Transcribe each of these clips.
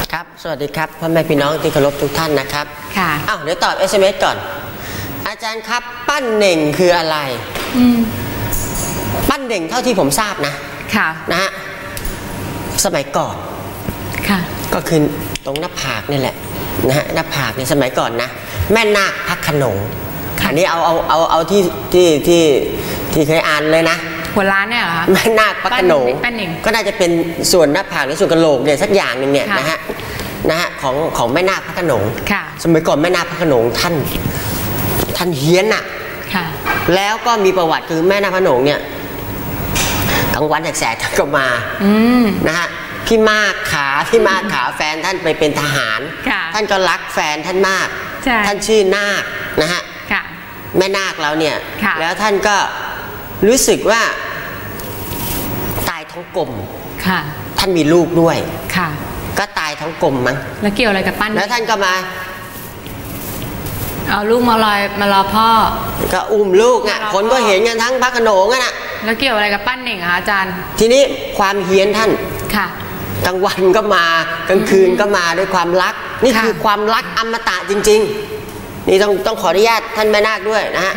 ครับสวัสดีครับพ่อแม่พี่น้องที่เคารพทุกท่านนะครับค่ะเดี๋ยวตอบ SMS ก่อนอาจารย์ครับปั้นเน่งคืออะไรปั้นเน่งเท่าที่ผมทราบนะค่ะนะฮะสมัยก่อนค่ะก็คือตรงหน้าผากนี่แหละนะฮะหน้าผากในสมัยก่อนนะแม่นาคพระโขนงอันนี้เอาที่เคยอ่านเลยนะหัวล้านเนี่ยเหรอคะแม่นาคพระโขนงก็น่าจะเป็นส่วนหน้าผากหรือส่วนกะโหลกเนี่ยสักอย่างหนึ่งเนี่ยนะฮะของแม่นาคพระโขนงสมัยก่อนแม่นาคพระโขนงท่านเฮี้ยนอ่ะแล้วก็มีประวัติคือแม่นาคพระโขนงเนี่ยกลางวันแสกๆท่านก็มานะฮะพี่มากขาแฟนท่านไปเป็นทหารท่านก็รักแฟนท่านมากท่านชื่อนาคนะฮะแม่นาคเราเนี่ยแล้วท่านก็รู้สึกว่าตายท้องกลมท่านมีลูกด้วยก็ตายท้องกลมมั้งแล้วเกี่ยวอะไรกับปั้นแล้วท่านก็มาเอาลูกมารอพ่อก็อุ้มลูกอ่ะคนก็เห็นกันทั้งพระโขนงอ่ะแล้วเกี่ยวอะไรกับปั้นเน่งคะอาจารย์ทีนี้ความเฮี้ยนท่านกลางวันก็มากลางคืนก็มาด้วยความรักนี่คือความรักอมตะจริงๆนี่ต้องขออนุญาตท่านแม่นาคด้วยนะฮะ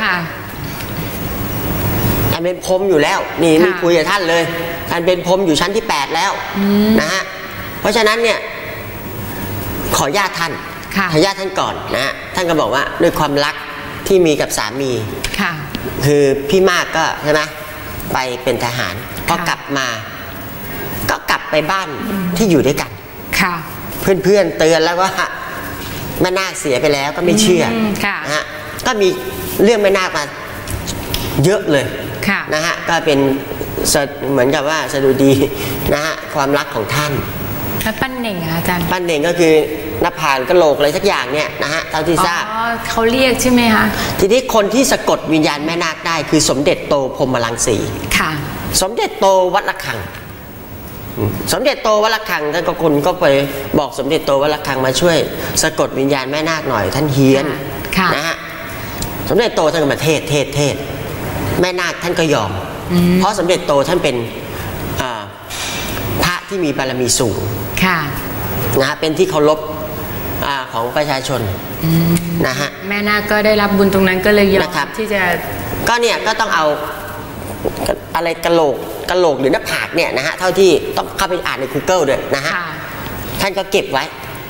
ท่านเป็นพรหมอยู่แล้วนี่คุยกับท่านเลยท่านเป็นพรหมอยู่ชั้นที่8แล้วนะฮะเพราะฉะนั้นเนี่ยขอญาตท่านก่อนนะฮะท่านก็บอกว่าด้วยความรักที่มีกับสามีคือพี่มากก็ใช่ไหมไปเป็นทหารพอกลับมาก็กลับไปบ้านที่อยู่ด้วยกันเพื่อนเตือนแล้วว่าแม่นาคเสียไปแล้วก็ไม่เชื่อนะฮะก็มีเรื่องแม่นาคมาเยอะเลยนะฮะก็เป็นเหมือนกับว่าสดุดีนะฮะความรักของท่านแล้วปั้นเน่งอาจารย์ปั้นเน่งก็คือหน้าผากกะโหลกอะไรสักอย่างเนี่ยนะฮะเท่าที่ทราบเขาเรียกใช่ไหมคะทีนี้คนที่สะกดวิญญาณแม่นาคได้คือสมเด็จโตพรหมรังสีสมเด็จโตวัดระฆังสมเด็จโตวัดระฆังท่านก็คนก็ไปบอกสมเด็จโตวัดระฆังมาช่วยสะกดวิญญาณแม่นาคหน่อยท่านเฮี้ยนนะฮะสมเด็จโตท่านก็มาเทศแม่นาคท่านก็ยอมเพราะสมเด็จโตท่านเป็นพระที่มีบารมีสูงนะฮะเป็นที่เคารพของประชาชนนะฮะแม่นาคก็ได้รับบุญตรงนั้นก็เลยยอมที่จะก็เนี่ยก็ต้องเอาอะไรกะโหลกหรือหน้าผากเนี่ยนะฮะเท่าที่ต้องเข้าไปอ่านใน Google ด้วยนะฮะท่านก็เก็บไว้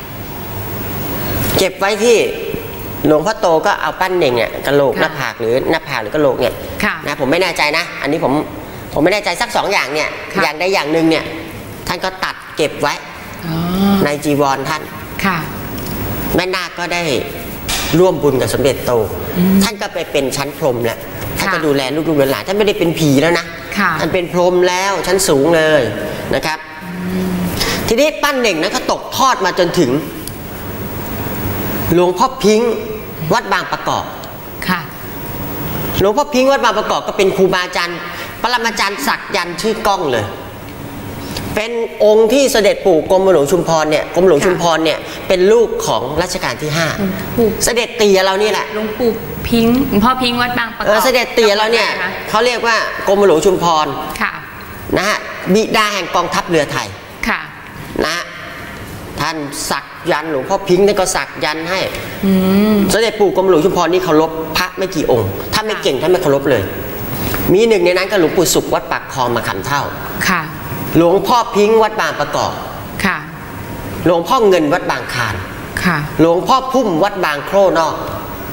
ที่หลวงพ่อโตก็เอาปั้นเน่งเนี่ยกะโหลกหน้าผากหรือกะโหลกเนี่ยนะผมไม่แน่ใจนะอันนี้ผมไม่แน่ใจสัก2อย่างเนี่ยอย่างใดอย่างหนึ่งเนี่ยท่านก็ตัดเก็บไว้ในจีวรท่านแม่นาคก็ได้ร่วมบุญกับสมเด็จโตท่านก็ไปเป็นชั้นพรหมแล้วท่านก็ดูแลลูกหลานท่านไม่ได้เป็นผีแล้วนะท่านเป็นพรหมแล้วชั้นสูงเลยนะครับทีนี้ปั้นเน่งนั้นก็ตกทอดมาจนถึงหลวงพ่อพิงค์วัดบางประกอบหลวงพ่อพิงค์วัดบางประกอบก็เป็นครูบาอาจารย์ปรมาจารย์ศักยันต์ชื่อก้องเลยเป็นองค์ที่เสด็จปู่กรมหลวงชุมพรเนี่ยเป็นลูกของรัชกาลที่5เสด็จเตี่ยเรานี่แหละหลวงปู่พิงค์หลวงพ่อพิงค์วัดบางประกอบเสด็จเตี่ยเราเนี่ยเขาเรียกว่ากรมหลวงชุมพรนะฮะบิดาแห่งกองทัพเรือไทยนะท่านสักยันหลวงพ่อพิงค์ท่านก็สักยันให้เสด็จปู่กรมหลวงชุมพรนี่เคารพพระไม่กี่องค์ถ้าไม่เก่งท่านไม่เคารพเลยมีหนึ่งในนั้นก็หลวงปู่สุขวัดปากคลองมาขำเท่าหลวงพ่อพิงค์วัดบางประกอบหลวงพ่อเงินวัดบางคานหลวงพ่อพุ่มวัดบางโคร่นอก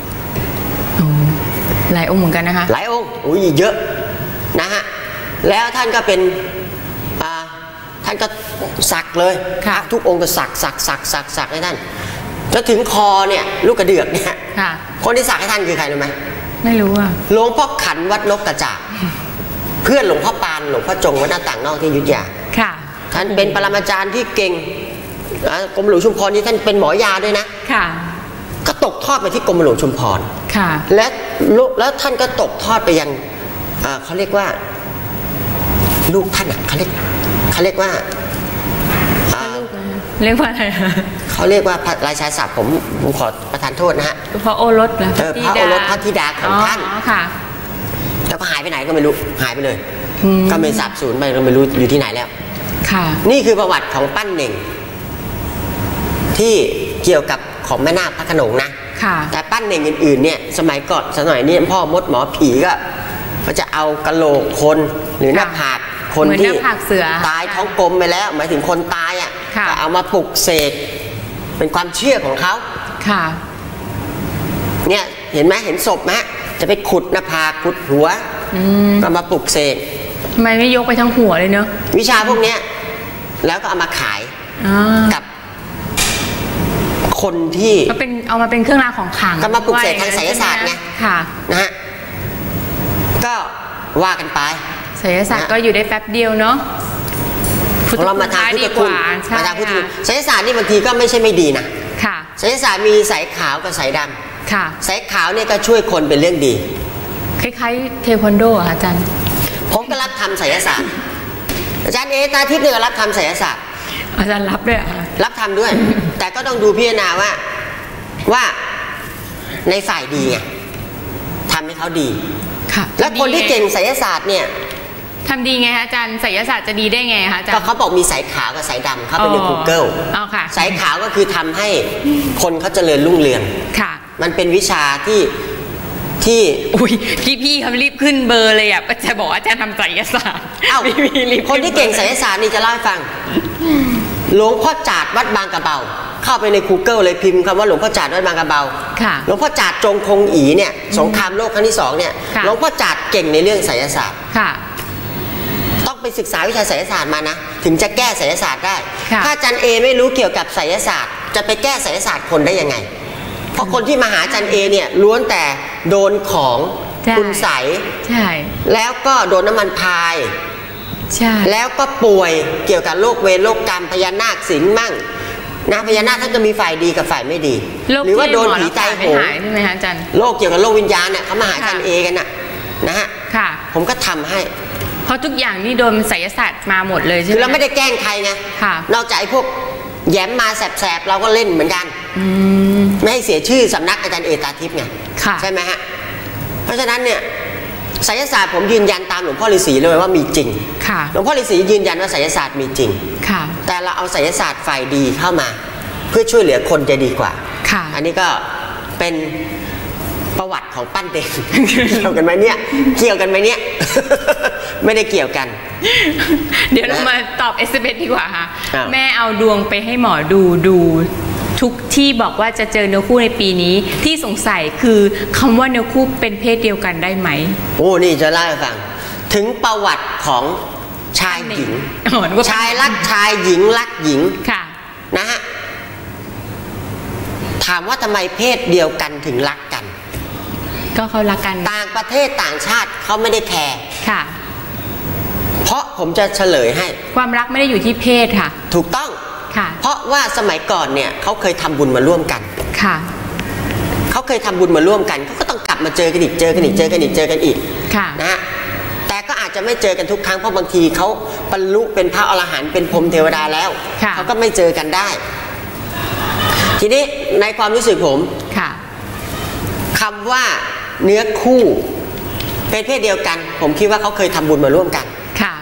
หลายองค์เหมือนกันนะคะหลายองค์เยอะนะฮะแล้วท่านก็เป็นท่านก็สักเลยทุกองค์ก็สักให้ท่านจนถึงคอเนี่ยลูกกระเดือกเนี่ยคนที่สักให้ท่านคือใครรู้ไหมไม่รู้อ่ะหลวงพ่อขันวัดนกกระจาบเพื่อนหลวงพ่อปานหลวงพ่อจงวัดหน้าต่างนอกที่อยุธยาท่านเป็นปรมาจารย์ที่เก่งกรมหลวงชุมพรนี่ท่านเป็นหมอยาด้วยนะก็ตกทอดไปที่กรมหลวงชุมพรแล้วท่านก็ตกทอดไปยังเขาเรียกว่าลูกท่านเขาเรียกว่าอะไรเขาเรียกว่าราชาศัพท์ผมขอประทานโทษนะฮะพระโอรสพระโอรสพระธิดาของท่านแล้วก็หายไปไหนก็ไม่รู้หายไปเลยก็ไม่สาบสูญไปก็ไม่รู้อยู่ที่ไหนแล้วนี่คือประวัติของปั้นเน่งที่เกี่ยวกับของแม่นาคพระโขนงนะแต่ปั้นเน่งอื่นๆเนี่ยสมัยก่อนสมัยนี้พ่อมดหมอผีก็จะเอากะโหลกคนหรือหน้าผากคนที่ตายท้องกลมไปแล้วหมายถึงคนตายก็เอามาปลุกเสกเป็นความเชื่อของเขาเนี่ยเห็นไหมเห็นศพไหมจะไปขุดหน้าผากขุดหัวก็มาปลุกเสกทำไมไม่ยกไปทั้งหัวเลยเนาะวิชาพวกเนี้ยแล้วก็เอามาขายกับคนที่ก็เป็นเอามาเป็นเครื่องรางของขลังก็มาปลุกเสกทางไสยศาสตร์ไงนะฮะก็ว่ากันไปไสยศาสตร์ก็อยู่ได้แป๊บเดียวเนาะเรามาทางพุทธคุณมาทางพุทธคุณไสยศาสตร์นี่บางทีก็ไม่ใช่ไม่ดีนะไสยศาสตร์มีสายขาวกับสายดำสายขาวเนี่ยก็ช่วยคนเป็นเรื่องดีคล้ายๆเทควันโดอ่ะอาจารย์ผมก็รับทำไสยศาสตร์อาจารย์ตาทิพย์เนี่ยรับทำไสยศาสตร์อาจารย์รับด้วยรับทำด้วย แต่ก็ต้องดูพิจารณาว่าในฝ่ายดีไงทำให้เขาดีแล้วคนที่เก่งไสยศาสตร์เนี่ยทำดีไงคะอาจารย์ไสยศาสตร์จะดีได้ไงคะอาจารย์ก็เขาบอกมีสายขาวกับสายดำเขาเป็นใน Google สายขาวก็คือทำให้คนเขาเจริญรุ่งเรืองมันเป็นวิชาที่อุ้ยพี่เขารีบขึ้นเบอร์เลยจะบอกอาจารย์ทำไสยศาสตร์คนที่เก่งไสยศาสตร์นี่จะเล่าให้ฟังหลวงพ่อจาดวัดบางกระเบาเข้าไปใน Google เลยพิมพ์คำว่าหลวงพ่อจาดวัดบางกระเบาหลวงพ่อจาดจงคงอีเนี่ยสงครามโลกครั้งที่2เนี่ยหลวงพ่อจาดเก่งในเรื่องไสยศาสตร์ต้องไปศึกษาวิชาไสยศาสตร์มานะถึงจะแก้ไสยศาสตร์ได้ถ้าอาจารย์เอไม่รู้เกี่ยวกับไสยศาสตร์จะไปแก้ไสยศาสตร์คนได้ยังไงเพราะคนที่มาหาอาจารย์เอเนี่ยล้วนแต่โดนของคุณใสแล้วก็โดนน้ำมันพายแล้วก็ป่วยเกี่ยวกับโรคเวรโรคกรรมพญานาคสิงมั่งนะพญานาคท่านก็มีฝ่ายดีกับฝ่ายไม่ดีหรือว่าโดนผีใจโหงใช่ไหมคะอาจารย์โรคเกี่ยวกับโรควิญญาณเนี่ยเขามาหาอาจารย์เอกันนะฮะผมก็ทำให้เพราะทุกอย่างนี่โดนไสยศาสตร์มาหมดเลยใช่ไหมคือเราไม่ได้แกล้งใครไงนอกจากไอ้พวกแย้มมาแสบๆเราก็เล่นเหมือนกันไม่ให้เสียชื่อสำนักอาจารย์เอตาทิพย์ไงใช่ไหมฮะเพราะฉะนั้นเนี่ยไสยศาสตร์ผมยืนยันตามหลวงพ่อฤาษีเลยว่ามีจริงหลวงพ่อฤาษียืนยันว่าไสยศาสตร์มีจริงแต่เราเอาไสยศาสตร์ฝ่ายดีเข้ามาเพื่อช่วยเหลือคนจะดีกว่าอันนี้ก็เป็นประวัติของปั้นเด็กเกี่ยวกันไหมเนี่ยเกี่ยวกันไหมเนี่ยไม่ได้เกี่ยวกันเดี๋ยวเรามาตอบSMSดีกว่าค่ะแม่เอาดวงไปให้หมอดูทุกที่บอกว่าจะเจอเนื้อคู่ในปีนี้ที่สงสัยคือคำว่าเนื้อคู่เป็นเพศเดียวกันได้ไหมโอ้นี่จะเล่าให้ฟังถึงประวัติของชายหญิงชายรักชายหญิงรักหญิงนะฮะถามว่าทำไมเพศเดียวกันถึงรักกันก็เขารักกันต่างประเทศต่างชาติเขาไม่ได้แคร์เพราะผมจะเฉลยให้ความรักไม่ได้อยู่ที่เพศค่ะถูกต้องเพราะว่าสมัยก่อนเนี่ยเขาเคยทำบุญมาร่วมกันเขาเคยทำบุญมาร่วมกันเขาก็ต้องกลับมาเจอกันอีกนะฮะแต่ก็อาจจะไม่เจอกันทุกครั้งเพราะบางทีเขาบรรลุเป็นพระอรหันต์เป็นพรหมเทวดาแล้วเขาก็ไม่เจอกันได้ทีนี้ในความรู้สึกผมคำว่าเนื้อคู่เป็นเพศเดียวกันผมคิดว่าเขาเคยทำบุญมาร่วมกัน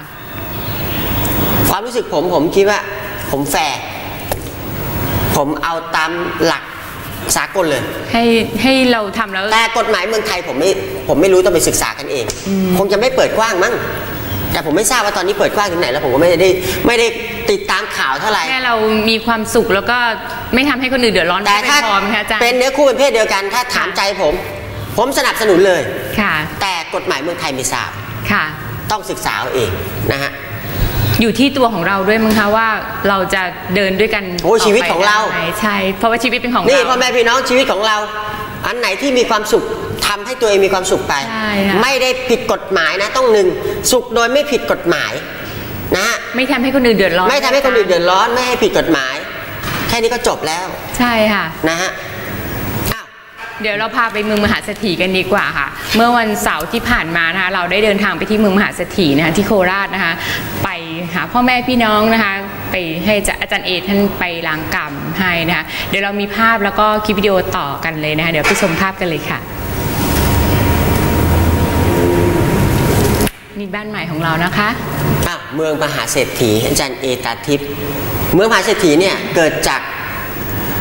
ความรู้สึกผมคิดว่าผมแฟร์ผมเอาตามหลักสากลเลยให้เราทำแล้วแต่กฎหมายเมืองไทยผมไม่รู้ต้องไปศึกษากันเองคงจะไม่เปิดกว้างมั้งแต่ผมไม่ทราบว่าตอนนี้เปิดกว้างถึงไหนแล้วผมก็ไม่ได้ติดตามข่าวเท่าไหร่แค่เรามีความสุขแล้วก็ไม่ทำให้คนอื่นเดือดร้อนแต่ถ้าเป็นเนื้อคู่เป็นเพศเดียวกันถ้าถามใจผมสนับสนุนเลยแต่กฎหมายเมืองไทยไม่ทราบต้องศึกษาเอาเองนะฮะอยู่ที่ตัวของเราด้วยมั้งคะว่าเราจะเดินด้วยกันโอ้ชีวิตของเราใช่เพราะว่าชีวิตเป็นของเรานี่พ่อแม่พี่น้องชีวิตของเราอันไหนที่มีความสุขทำให้ตัวเองมีความสุขไปไม่ได้ผิดกฎหมายนะต้องสุขโดยไม่ผิดกฎหมายนะไม่ทำให้คนอื่นเดือดร้อนไม่ทำให้คนอื่นเดือดร้อนไม่ให้ผิดกฎหมายแค่นี้ก็จบแล้วใช่ค่ะนะฮะเดี๋ยวเราพาไปเมืองมหาเศรษฐีกันดีกว่าค่ะเมื่อวันเสาร์ที่ผ่านมานะคะเราได้เดินทางไปที่เมืองมหาเศรษฐีนะคะที่โคราชนะคะไปหาพ่อแม่พี่น้องนะคะไปให้อาจารย์เอท่านไปล้างกรรมให้นะคะเดี๋ยวเรามีภาพแล้วก็คลิปวิดีโอต่อกันเลยนะคะเดี๋ยวไปชมภาพกันเลยค่ะนี่บ้านใหม่ของเรานะคะเมืองมหาเศรษฐีอาจารย์เอตาทิพย์เมืองมหาเศรษฐีเนี่ยเกิดจาก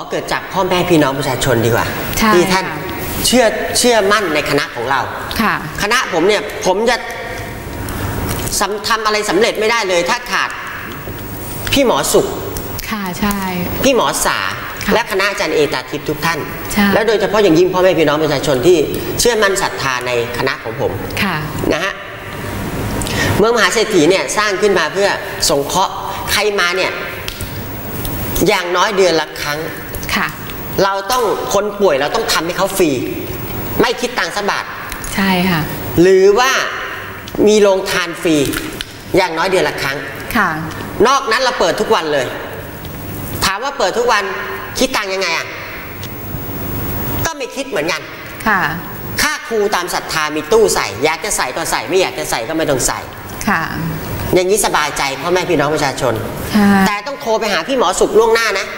เกิดจากพ่อแม่พี่น้องประชาชนดีกว่าที่ท่านเชื่อมั่นในคณะของเราคณะผมเนี่ยผมจะทำอะไรสำเร็จไม่ได้เลยถ้าขาดพี่หมอสุขค่ะใช่พี่หมอสาและคณะอาจารย์เอตาทิพย์ทุกท่านแล้วโดยเฉพาะอย่างยิ่งพ่อแม่พี่น้องประชาชนที่เชื่อมั่นศรัทธาในคณะของผมนะฮะเมืองมหาเศรษฐีเนี่ยสร้างขึ้นมาเพื่อสงเคราะห์ใครมาเนี่ยอย่างน้อยเดือนละครั้งเราต้องคนป่วยเราต้องทำให้เขาฟรีไม่คิดตังค์สักบาทใช่ค่ะหรือว่ามีโรงทานฟรีอย่างน้อยเดือนละครั้งนอกนั้นเราเปิดทุกวันเลยถามว่าเปิดทุกวันคิดตังค์ยังไงอ่ะก็ไม่คิดเหมือนกันค่าครูตามศรัทธามีตู้ใส่อยากจะใส่ก็ใส่ไม่อยากจะใส่ก็ไม่ต้องใส่อย่างนี้สบายใจพ่อแม่พี่น้องประชาชนแต่ต้องโทรไปหาพี่หมอสุขล่วงหน้านะ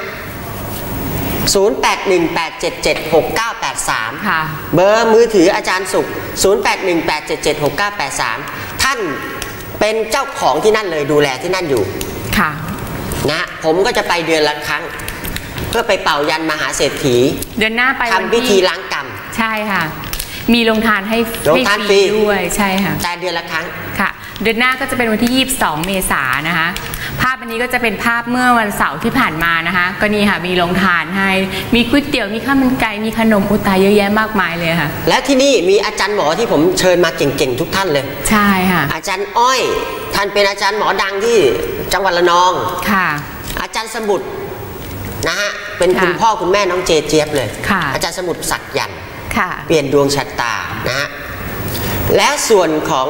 0818776983เบอร์มือถืออาจารย์สุข0818776983ท่านเป็นเจ้าของที่นั่นเลยดูแลที่นั่นอยู่นะผมก็จะไปเดือนละครั้งเพื่อไปเป่ายันมหาเศรษฐีเดือนหน้าไปทำพิธีล้างกรรมใช่ค่ะมีโรงทานให้ฟรีด้วยใช่ค่ะแต่เดือนละครั้งค่ะเดือนหน้าก็จะเป็นวันที่22 เมษายนนะคะภาพอันนี้ก็จะเป็นภาพเมื่อวันเสาร์ที่ผ่านมานะคะก็นี่ค่ะมีโรงทานให้มีก๋วยเตี๋ยวมีข้าวมันไก่มีขนมอุตาเยอะแยะมากมายเลยค่ะและที่นี่มีอาจารย์หมอที่ผมเชิญมาเก่งๆทุกท่านเลยใช่ค่ะอาจารย์อ้อยท่านเป็นอาจารย์หมอดังที่จังหวัดระนองค่ะอาจารย์สมุทรนะฮะเป็นคุณพ่อคุณแม่น้องเจเจี๊ยบเลยอาจารย์สมุทรศักดิ์ยันเปลี่ยนดวงชะตานะฮะแล้วส่วนของ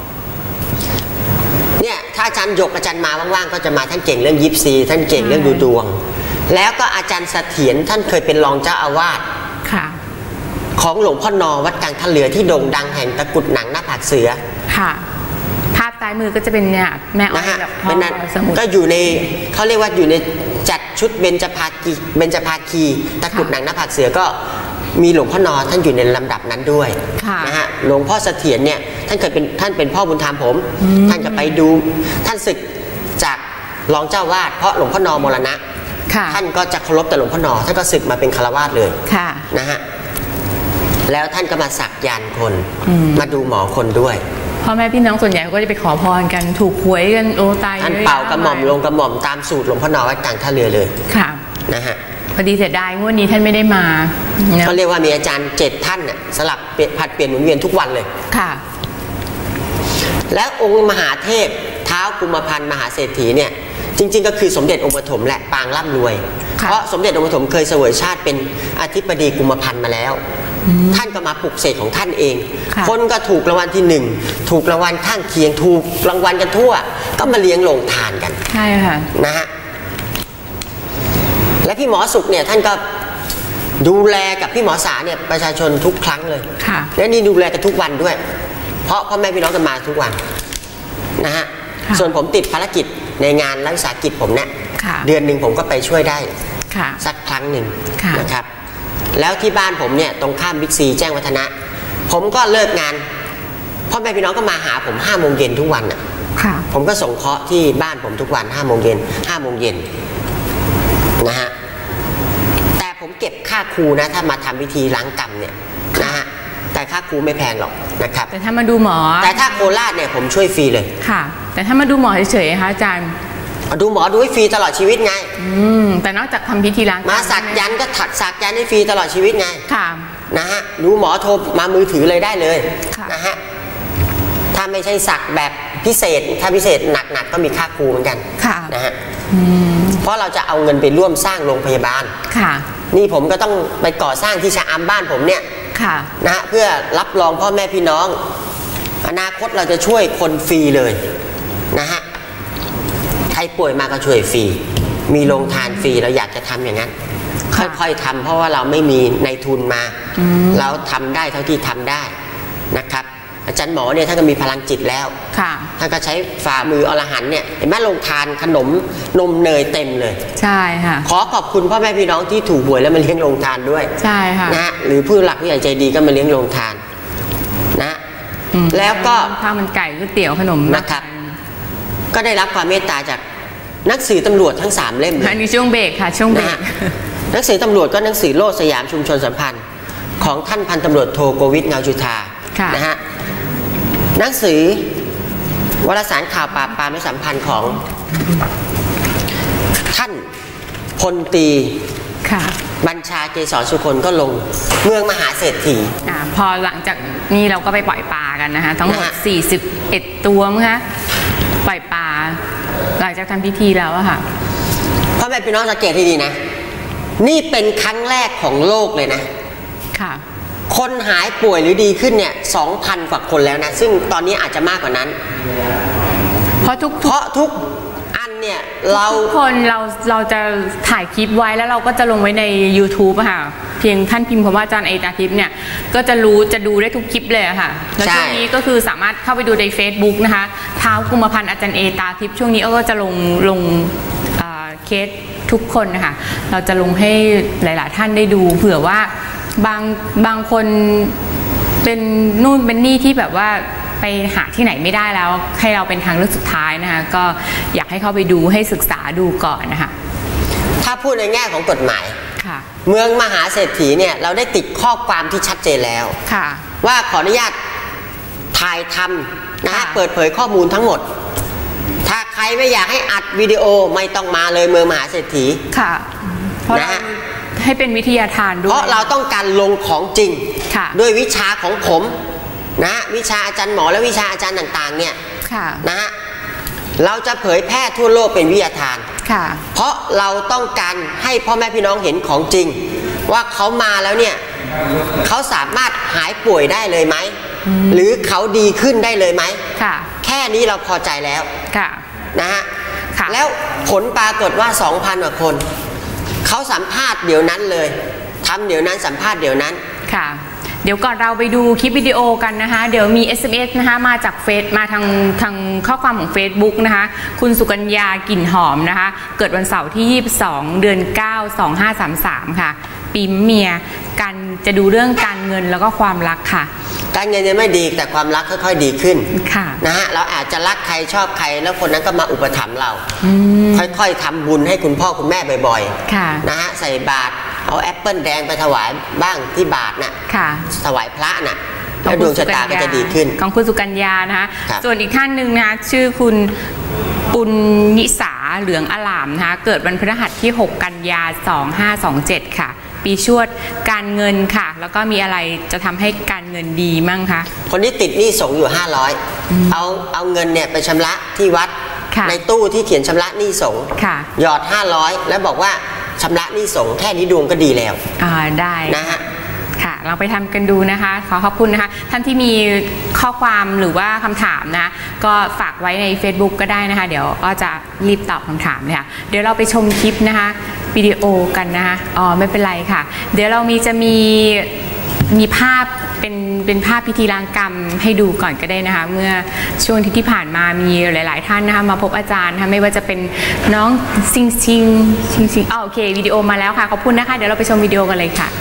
เนี่ยถ้าอาจารย์หยกอาจารย์มาว่างๆก็จะมาท่านเก่งเรื่องยิปซีท่านเก่งเรื่องดูดวงแล้วก็อาจารย์เสถียรท่านเคยเป็นรองเจ้าอาวาสของหลวงพ่อนอวัดกลางท่าเรือที่โด่งดังแห่งตะกุดหนังหน้าผากเสือค่ะภาพซ้ายมือก็จะเป็นเนี่ยแม่อ้อยกับพ่อสมุทรก็อยู่ในเขาเรียกว่าอยู่ในจัดชุดเบญจภาคีตะกุดหนังหน้าผากเสือก็มีหลวงพ่อนอท่านอยู่ในลำดับนั้นด้วยนะฮะหลวงพ่อเสถียรเนี่ยท่านเป็นพ่อบุญธรรมผมท่านก็ไปดูท่านศึกจากรองเจ้าวาดเพราะหลวงพ่อนอมรณะท่านก็จะเคารพแต่หลวงพ่อนอท่านก็ศึกมาเป็นฆราวาสเลยนะฮะแล้วท่านก็มาสักยันต์คนมาดูหมอคนด้วยพ่อแม่พี่น้องส่วนใหญ่ก็จะไปขอพรกันถูกหวยกันโอ้ตายท่านเป่ากระหม่อมลงกระหม่อมตามสูตรหลวงพ่อนอวัดกลางท่าเรือเลยค่ะนะฮะพอดีเสียดายงวดนี้ท่านไม่ได้มาเขาเรียกว่ามีอาจารย์7ท่านน่ะสลับผัดเปลี่ยนหมุนเวียนทุกวันเลยค่ะแล้วองค์มหาเทพท้าวกุมพันธ์มหาเศรษฐีเนี่ยจริงๆก็คือสมเด็จองค์ปฐมแหละปางร่ำรวยเพราะสมเด็จองค์ปฐมเคยเสวยชาติเป็นอธิบดีกุมพันธ์มาแล้วท่านก็มาปลุกเสกของท่านเองคนก็ถูกรางวัลที่1ถูกรางวัลข้างเคียงถูกรางวัลกันทั่วก็มาเลี้ยงโรงทานกันใช่ค่ะนะฮะและพี่หมอสุขเนี่ยท่านก็ดูแลกับพี่หมอสาเนี่ยประชาชนทุกครั้งเลยและนี่ดูแลกันทุกวันด้วยเพราะพ่อแม่พี่น้องกันมาทุกวันนะฮะส่วนผมติดภารกิจในงานรัฐวิสาหกิจผมเนี่ยเดือนหนึ่งผมก็ไปช่วยได้สักครั้งหนึ่งนะครับแล้วที่บ้านผมเนี่ยตรงข้ามบิ๊กซีแจ้งวัฒนะผมก็เลิกงานพ่อแม่พี่น้องก็มาหาผม5 โมงเย็นทุกวันอ่ะผมก็ส่งเคราะห์ที่บ้านผมทุกวัน5 โมงเย็น5 โมงเย็นนะฮะแต่ผมเก็บค่าครูนะถ้ามาทำพิธีล้างกรรมเนี่ยนะฮะแต่ค่าครูไม่แพงหรอกนะครับแต่ถ้ามาดูหมอแต่ถ้าโคราชเนี่ยผมช่วยฟรีเลยค่ะแต่ถ้ามาดูหมอเฉยๆค่ะอาจารย์ดูหมอดูให้ฟรีตลอดชีวิตไงแต่นอกจากทำพิธีล้างมาสักยันก็ถักสักยันให้ฟรีตลอดชีวิตไงค่ะนะฮะดูหมอโทรมามือถือเลยได้เลยนะฮะถ้าไม่ใช่สักแบบพิเศษถ้าพิเศษหนักก็มีค่าครูเหมือนกันนะฮะเพราะเราจะเอาเงินไปร่วมสร้างโรงพยาบาลนี่ผมก็ต้องไปก่อสร้างที่ชะอำบ้านผมเนี่ยนะฮะเพื่อรับรองพ่อแม่พี่น้องอนาคตเราจะช่วยคนฟรีเลยนะฮะใครป่วยมาก็ช่วยฟรีมีโรงทานฟรีเราอยากจะทำอย่างนั้นค่อยๆทำเพราะว่าเราไม่มีในทุนมาเราทำได้เท่าที่ทำได้นะครับอาจารย์หมอเนี่ยท่านก็มีพลังจิตแล้วท่านก็ใช้ฝ่ามืออรหันต์เนี่ยเห็นไหมโรงทานขนมนมเนยเต็มเลยใช่ค่ะขอขอบคุณพ่อแม่พี่น้องที่ถูกหวยแล้วมาเลี้ยงโรงทานด้วยใช่ค่ะนะหรือผู้หลักผู้ใหญ่ใจดีก็มาเลี้ยงโรงทานนะแล้วก็ข้าวมันไก่ก๋วยเตี๋ยวขนมนะครับก็ได้รับความเมตตาจากนักสืบตำรวจทั้ง3 เล่มอันนี้ช่วงเบรกค่ะช่วงเบรกหนังสือตำรวจก็หนังสือโลดสยามชุมชนสัมพันธ์ของท่านพันตำรวจโทโกวิทเงาจุฑานะฮะหนังสือวารสารข่าวปราบปรามและสัมพันธ์ของท่านพลตรีบัญชาเกษรสุคนก็ลงเมืองมหาเศรษฐีพอหลังจากนี้เราก็ไปปล่อยปลากันนะคะทั้งหมด41ตัวมั้งคะปล่อยปลาหลังจากทำพิธีแล้วอะค่ะพ่อแม่พี่น้องสังเกตให้ดีนะนี่เป็นครั้งแรกของโลกเลยนะค่ะคนหายป่วยหรือดีขึ้นเนี่ย 2,000 กว่าคนแล้วนะซึ่งตอนนี้อาจจะมากกว่านั้นเพราะทุกอันเนี่ยทุกคนเราจะถ่ายคลิปไว้แล้วเราก็จะลงไว้ใน YouTube อะค่ะเพียงท่านพิมพ์คำว่าอาจารย์เอตาทิพย์เนี่ยก็จะดูได้ทุกคลิปเลยอะค่ะแล้วช่วงนี้ก็คือสามารถเข้าไปดูใน Facebook นะคะเท้ากุมพันธ์อาจารย์เอตาทิพย์ช่วงนี้ก็จะลงเคสทุกคนนะคะเราจะลงให้หลายๆท่านได้ดูเผื่อว่าบางคนเป็นนู่นเป็นนี่ที่แบบว่าไปหาที่ไหนไม่ได้แล้วให้เราเป็นทางเลือกสุดท้ายนะคะก็อยากให้เข้าไปดูให้ศึกษาดูก่อนนะคะถ้าพูดในแง่ของกฎหมายเมืองมหาเศรษฐีเนี่ยเราได้ติดข้อความที่ชัดเจนแล้วว่าขออนุญาตถ่ายทำนะฮะเปิดเผยข้อมูลทั้งหมดถ้าใครไม่อยากให้อัดวิดีโอไม่ต้องมาเลยเมืองมหาเศรษฐีค่ะนะฮะให้เป็นวิทยาทานด้วยเพราะเราต้องการลงของจริงด้วยวิชาของผมนะวิชาอาจารย์หมอและวิชาอาจารย์ต่างๆเนี่ยนะฮะเราจะเผยแพร่ทั่วโลกเป็นวิทยาทานเพราะเราต้องการให้พ่อแม่พี่น้องเห็นของจริงว่าเขามาแล้วเนี่ยเขาสามารถหายป่วยได้เลยไหมหรือเขาดีขึ้นได้เลยไหมแค่นี้เราพอใจแล้วนะฮะแล้วผลปรากฏว่า 2,000 กว่าคนเขาสัมภาษณ์เดี๋ยวนั้นเลยทำเดี๋ยวนั้นสัมภาษณ์เดี๋ยวนั้นค่ะเดี๋ยวก่อนเราไปดูคลิปวิดีโอกันนะคะเดี๋ยวมี SMS นะคะมาจากมาทางข้อความของ Facebook นะคะคุณสุกัญญากลิ่นหอมนะคะเกิดวันเสาร์ที่22 เดือน 9 2533ค่ะปีเมียกันจะดูเรื่องการเงินแล้วก็ความรักค่ะการเงินยังไม่ดีแต่ความรักค่อยๆดีขึ้นนะฮะเราอาจจะรักใครชอบใครแล้วคนนั้นก็มาอุปถัมภ์เราค่อยๆทำบุญให้คุณพ่อคุณแม่บ่อยๆนะฮะใส่บาตรเอาแอปเปิลแดงไปถวายบ้างที่บาตรน่ะถวายพระน่ะแล้วดวงชะตาก็จะดีขึ้นของคุณสุกัญญานะคะส่วนอีกท่านหนึ่งนะคะชื่อคุณปุณยิสาเหลืองอลามนะคะเกิดวันพฤหัสที่6 กันยา 2527ค่ะปีชวดการเงินค่ะแล้วก็มีอะไรจะทำให้การเงินดีมั่งคะคนที่ติดหนี้สงอยู่500เอาเงินเนี่ยไปชำระที่วัดในตู้ที่เขียนชำระหนี้สงหยอด500แล้วบอกว่าชำระหนี้สงแค่นี้ดวงก็ดีแล้วได้นะฮะค่ะเราไปทำกันดูนะคะขอบคุณนะคะท่านที่มีข้อความหรือว่าคำถามนะก็ฝากไว้ใน Facebook ก็ได้นะคะเดี๋ยวก็จะรีบตอบคำถามเลยค่ะเดี๋ยวเราไปชมคลิปนะคะวิดีโอกันนะคะไม่เป็นไรค่ะเดี๋ยวเราจะมีภาพเป็นภาพพิธีล้างกรรมให้ดูก่อนก็ได้นะคะเมื่อช่วงที่ผ่านมามีหลายๆท่านนะคะมาพบอาจารย์นะคะไม่ว่าจะเป็นน้องซิงโอเควิดีโอมาแล้วค่ะขอบคุณนะคะเดี๋ยวเราไปชมวิดีโอกันเลยค่ะ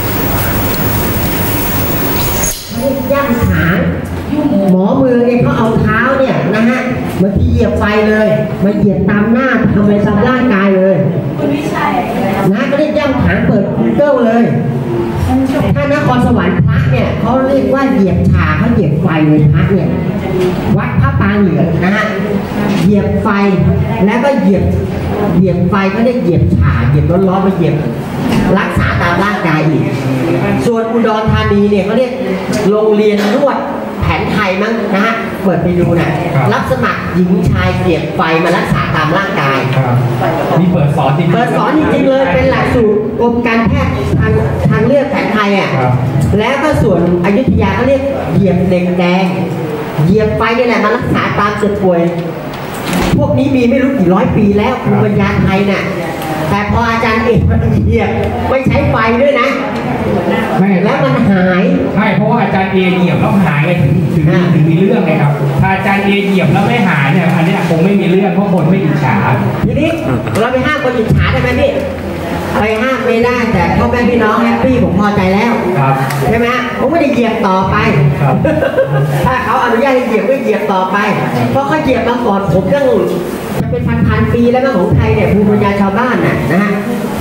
ย่ำขาหมอมือเนี่ยเขาเอาเท้าเนี่ยนะฮะมาเหยียบไฟเลยมาเหยียบตามหน้าทำไปตามร่างกายเลยนะก็เรียกย่ำขาเปิด Google เลยถ้านครสวรรค์พระเนี่ยเขาเรียกว่าเหยียบฉาเขาเหยียบไฟเลยพระเนี่ยวัดพระปางเหลืองนะฮะเหยียบไฟแล้วก็เหยียบไฟก็เรียกเหยียบฉาเหยียบร้อนๆมาเหยียบรักษาตามร่างกายอีกส่วนอุดรธานีเนี่ยเขาเรียกโรงเรียนนวดแผนไทยมั้งนะฮะเปิดไปดูนะรับสมัครหญิงชายเหยียบไฟมารักษาตามร่างกายนี่เปิดสอนจริงเปิดสอนจริงๆเลยเป็นหลักสูตรกรมการแพทย์ทางเลือกแผนไทยอ่ะแล้วก็ส่วนอยุธยาเขาเรียกเหยียบเหล็กแดงเหยียบไฟนี่แหละมารักษาตามเจ็บป่วยพวกนี้มีไม่รู้กี่ร้อยปีแล้วภูมิปัญญาไทยน่ะแต่พออาจารย์เอกเหยียบไม่ใช้ไฟด้วยนะแล้วมันหายใช่เพราะว่าอาจารย์เอเหยียบแล้วหายเลยถึงมีเรื่องเลยครับถ้าอาจารย์เอเหยียบแล้วไม่หายเนี่ยอันนี้คงไม่มีเรื่องเพราะคนไม่อิจฉาทีนี้เราไปห้ามคนอิจฉาได้ไหมพี่ไปห้ามไม่ได้แต่พ่อแม่พี่น้องแฮปปี้ผมพอใจแล้วใช่ไหมผมไม่ได้เหยียบต่อไปถ้าเขาอนุญาตให้เหยียบก็เหยียบต่อไปเพราะเขาเหยียบมาก่อนผมตั้งจะเป็นพันปีแล้วนะของไทยเนี่ยภูมิปัญญาชาวบ้านน่ะนะฮะ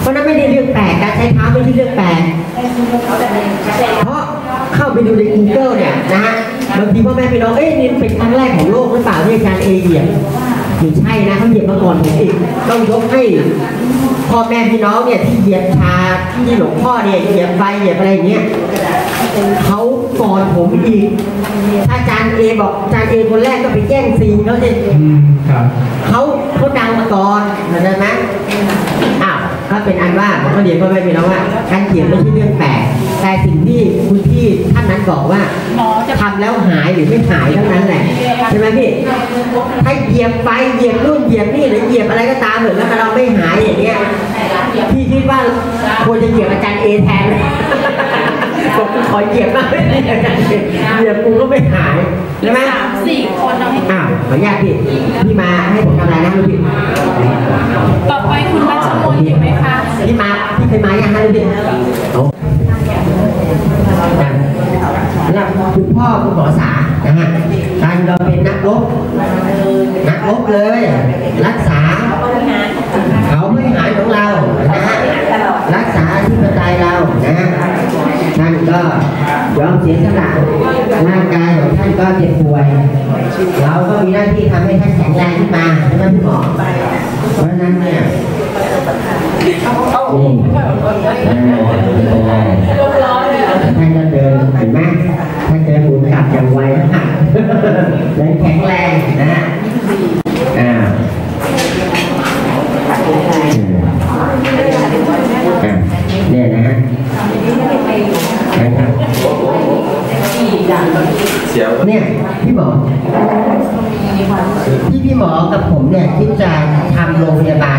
เพราะนั้นไม่ได้เรื่องแปลกการใช้เท้าไม่ใช่เรื่องแปลกเพราะเข้าไปดูใน Google เนี่ยนะฮะบางทีพ่อแม่พี่น้องนี่เป็นครั้งแรกของโลกหรือเปล่าที่อาจารย์เอเหยียบไม่ใช่นะเขาเหยียบมาก่อนผมอีกต้องยกให้พ่อแม่พี่น้องเนี่ยที่เหยียบชาที่หลวงพ่อเนี่ยเหยียบไฟเหยียบอะไรอย่างเงี้ยเขาก่อนผมอีกถ้าอาจารย์เอบอกอาจารย์เอคนแรกก็ไปแจ้งซีนเขาเลยเขาดังมาก่อนเห็นไหมก็เป็นอันว่าผมก็เรียนพ่อแม่พี่น้องว่าการเหยียบไม่ใช่เรื่องแปลกแต่สิ่งที่คุณพี่ท่านนั้นบอกว่าทำแล้วหายหรือไม่หายเท่านั้นแหละใช่ไหมพี่ถ้าเหยียบไฟเหยียบนู่นเหยียบนี่หรือเหยียบอะไรก็ตามเหมือนแล้วเราไม่หายอย่างเงี้ยพี่คิดว่าควรจะเหยียบอาจารย์เอแทนบอกกูขอเหยียบบ้างอาจารย์เหยียบกูก็ไม่หายใช่ไหม 4 คนเราให้ขออนุญาตพี่มาให้ผมทำอะไรนะพี่ต่อไปคุณรัชมนอยู่ไหมคะพี่เคยมาอย่างไรพี่แล้วคุณพ่อคุณหมอสานะฮะการเราเป็นนักรบเลยรักษาเขาไม่หายของเรานะฮะรักษาที่ปไตยเรานะฮะท่านก็ยอมเสียสละร่างกายของท่านก็เจ็บป่วยเราก็มีหน้าที่ทำให้ท่านแข็งแรงขึ้นมาใช่ไหมพี่หมอเพราะฉะนั้นเนี่ยท่านก็เดินเห็นไหมท่านเดินหมุนกลับอย่างไวนะเดินแข็งแรงนะเนี่ยนะฮะเนี่ยพี่หมอพี่หมอกับผมเนี่ยที่จะทำโรงพยาบาล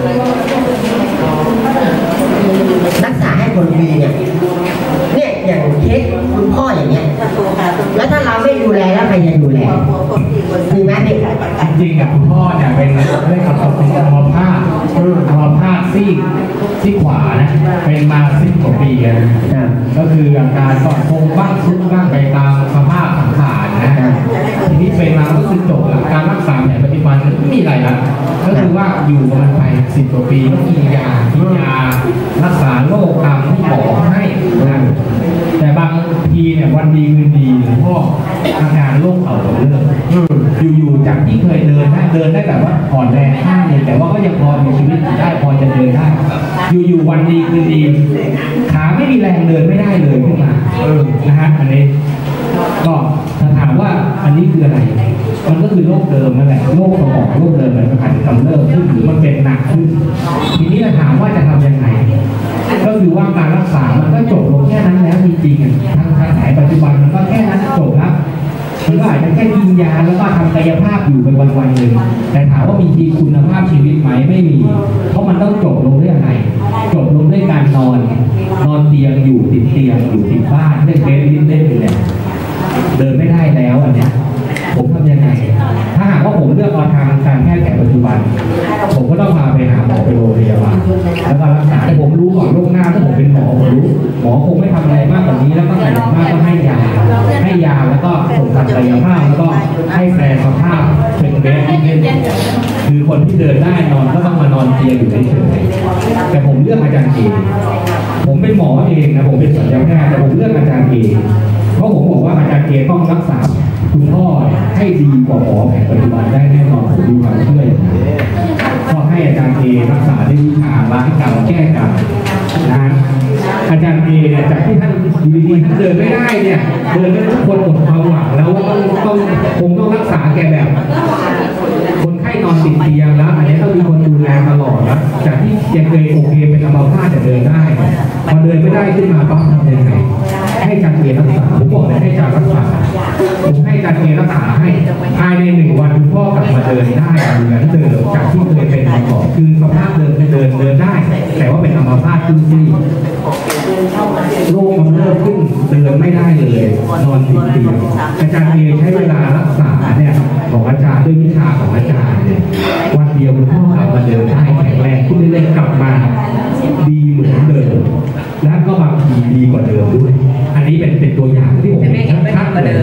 รักษาให้คนฟรีเนี่ยอย่างเคสคุณพ่ออย่างเงี้ยแล้วถ้าเราไม่ดูแลแล้วใครจะดูแลจริงไหมเด็กจริงกับคุณพ่อเนี่ยเป็นเรื่องกับอัมพาตซี่ขวานะเป็นมา10 กว่าปีนะก็คืออาการก็คงบ้างซุดบ้างไปตามสภาพสังขารนะทีนี้เป็นมาก็คือจบการรักษาเนี่ยปัจจุบันไม่มีอะไรละก็คือว่าอยู่กันไป10 กว่าปีต้องกินยารักษาโรคตามที่หมอให้นะแต่บางทีเนี่ยวันดีคืนดีหลวงพ่ออาการโรคเข่าเริ่มอยู่จากที่เคยเดินได้แบบว่าอ่อนแรงข้างนึงแต่ว่าก็ยังพอมีชีวิตได้พอจะเดินได้อยู่วันดีคืนดีขาไม่มีแรงเดินไม่ได้เลยขึ้นมานะฮะอันนี้ก็ถ้าถามว่าอันนี้คืออะไรมันก็คือโรคเดิมนั่นแหละโรคสมองโรคเดิมมันกำเริบขึ้นหรือมันเป็นหนักขึ้นทีนี้เราถามว่าจะทำยังไงก็คือว่าการรักษามันก็จบลงแค่นั้นแล้วจริงๆทางแผนปัจจุบันมันก็แค่นั้นจบแล้วมันก็อาจจะแค่กินยาแล้วก็ทำกายภาพอยู่เป็นวันๆหนึ่งแต่ถามว่ามีคุณภาพชีวิตไหมไม่มีเพราะมันต้องจบลงด้วยอะไรจบลงด้วยการนอนเตียงอยู่ติดเตียงอยู่ติดบ้านเล่นเกมเล่นอยู่เนี่ยเดินไม่ได้แล้วอันเนี้ยผมทำยังไงถ้าหากว่าผมเลือกเอาทางการแพทย์แผนปัจจุบันผมก็ต้องพาไปหาหมอไปโรงพยาบาลแล้วก็รักษาแต่ผมรู้ก่อนโรคหน้าถ้าผมเป็นหมอผมรู้หมอคงไม่ทำอะไรมากกว่านี้แล้วก็อย่างมากก็ให้ยาแล้วก็ส่งทางกายภาพแล้วก็ให้แปลสภาพเป็นเบสที่เล่นคือคนที่เดินได้นอนก็ต้องมานอนเตียงอยู่เฉยๆแต่ผมเลือกอาจารย์เองผมเป็นหมอเองนะผมเป็นศัลยแพทย์แต่ผมเลือกอาจารย์เองเพราะผมบอกว่าอาจารย์เอต้องรักษาคุณพ่อให้ดีกว่าหมอแผนปัจจุบันได้แน่นอนผมมีความเชื่อก็ให้อาจารย์เอรักษาด้วยวิชาล้างกรรมแก้กรรมนะอาจารย์เอเนี่ยจากที่ท่านดีๆท่านเดินไม่ได้เนี่ยเดินไม่ทุกคนหมดความหวังแล้วว่าต้องรักษาแกแบบคนไข้นอนติดเตียงแล้วอันนี้ต้องมีคนดูแลตลอดนะจากที่แกเคยโอเคเป็นอัมพาตแต่เดินได้พอเดินไม่ได้ขึ้นมาต้องทำยังไงให้อาจารย์เอรักษาผมบอกเลยให้อาจารย์รักษาผมให้อาจารย์เอรักษาให้ภายใน1 วันคุณพ่อกลับมาเดินได้เหมือนเดิมจากที่เคยเป็นมาก่อนคือสภาพเดินได้แต่ว่าเป็นอัมพาตขึ้นที่โรคมันเริ่มขึ้นเดินไม่ได้เลยนอนติดเตียงอาจารย์เอใช้เวลารักษาเนี่ยของอาจารย์ด้วยวิชาของอาจารย์เนี่ยวันเดียวคุณพ่อกลับมาเดินได้แข็งแรงขึ้นเรื่อยๆกลับมาดีเหมือนเดิมและก็บางทีดีกว่าเดิมด้วยอันนี้เป็นตัวอย่างที่ผมชัด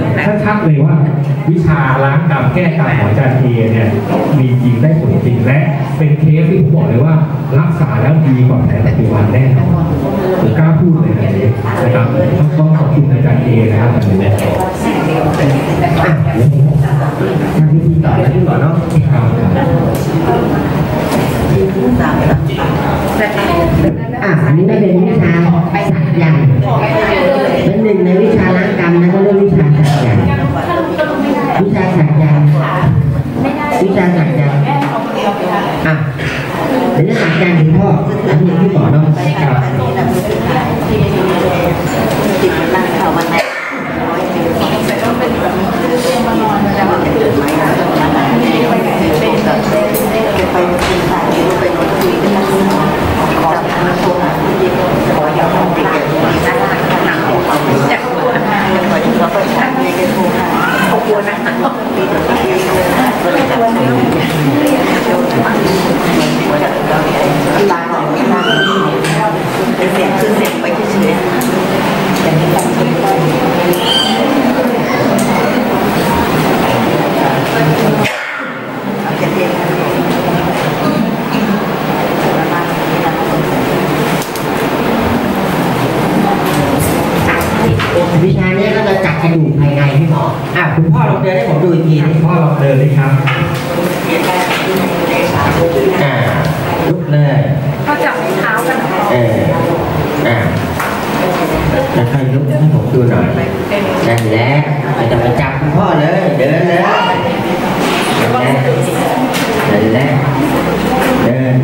ชัดเลยว่าวิชาล้างกรรมแก้กรรมของอาจารย์เอเนี่ยมีจริงได้ผลจริงและเป็นเคสที่ผมบอกเลยว่ารักษาแล้วดีกว่าแผนปัจจุบันแน่นอนผมกล้าพูดเลยนะครับต้องขอบคุณอาจารย์เอนะครับอันนี้ทำพิธีต่อแล้วพี่หมอเนาะอันนี้ไม่เป็นวิชาสักยันต์เป็นหนึ่งในวิชาล้างกรรมนะก็เรื่องวิชาสักยันต์วิชาสักยันต์วิชาสักยันต์เดี๋ยวจะสักยันต์ถึงพ่ออันนี้พี่หมอเนาะวิชานี้ก็จะจัดกระดูกภายในพี่หมอคุณพ่อลองเดินให้ผมดูอีกทีนี่พ่อลองเดินเลยครับลุกเลยก็จับเท้ากันแล้วค่อยลุกให้ผมดูหน่อยนั่นแหละจะมาจับคุณพ่อเลยเดินเลยนั่นแหละเดิน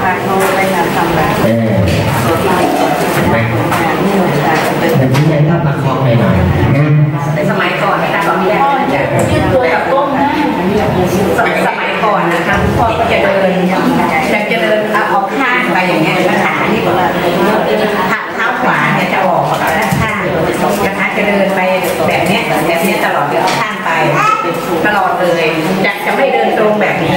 แต่ที่ยังต้องประคองหน่อยนะในสมัยก่อนนะคะก็มียืดตัวแบบก้มนะสมัยก่อนนะคะพ่อก็จะเดินเอาข้างไปอย่างเงี้ยแล้วขานี่ก็เท้าขวาเนี่ยจะออกแล้วด้านข้างนะคะจะเดินไปแบบนี้ตลอดเดี๋ยวเอาข้างไปตลอดเลยจะไม่เดินตรงแบบนี้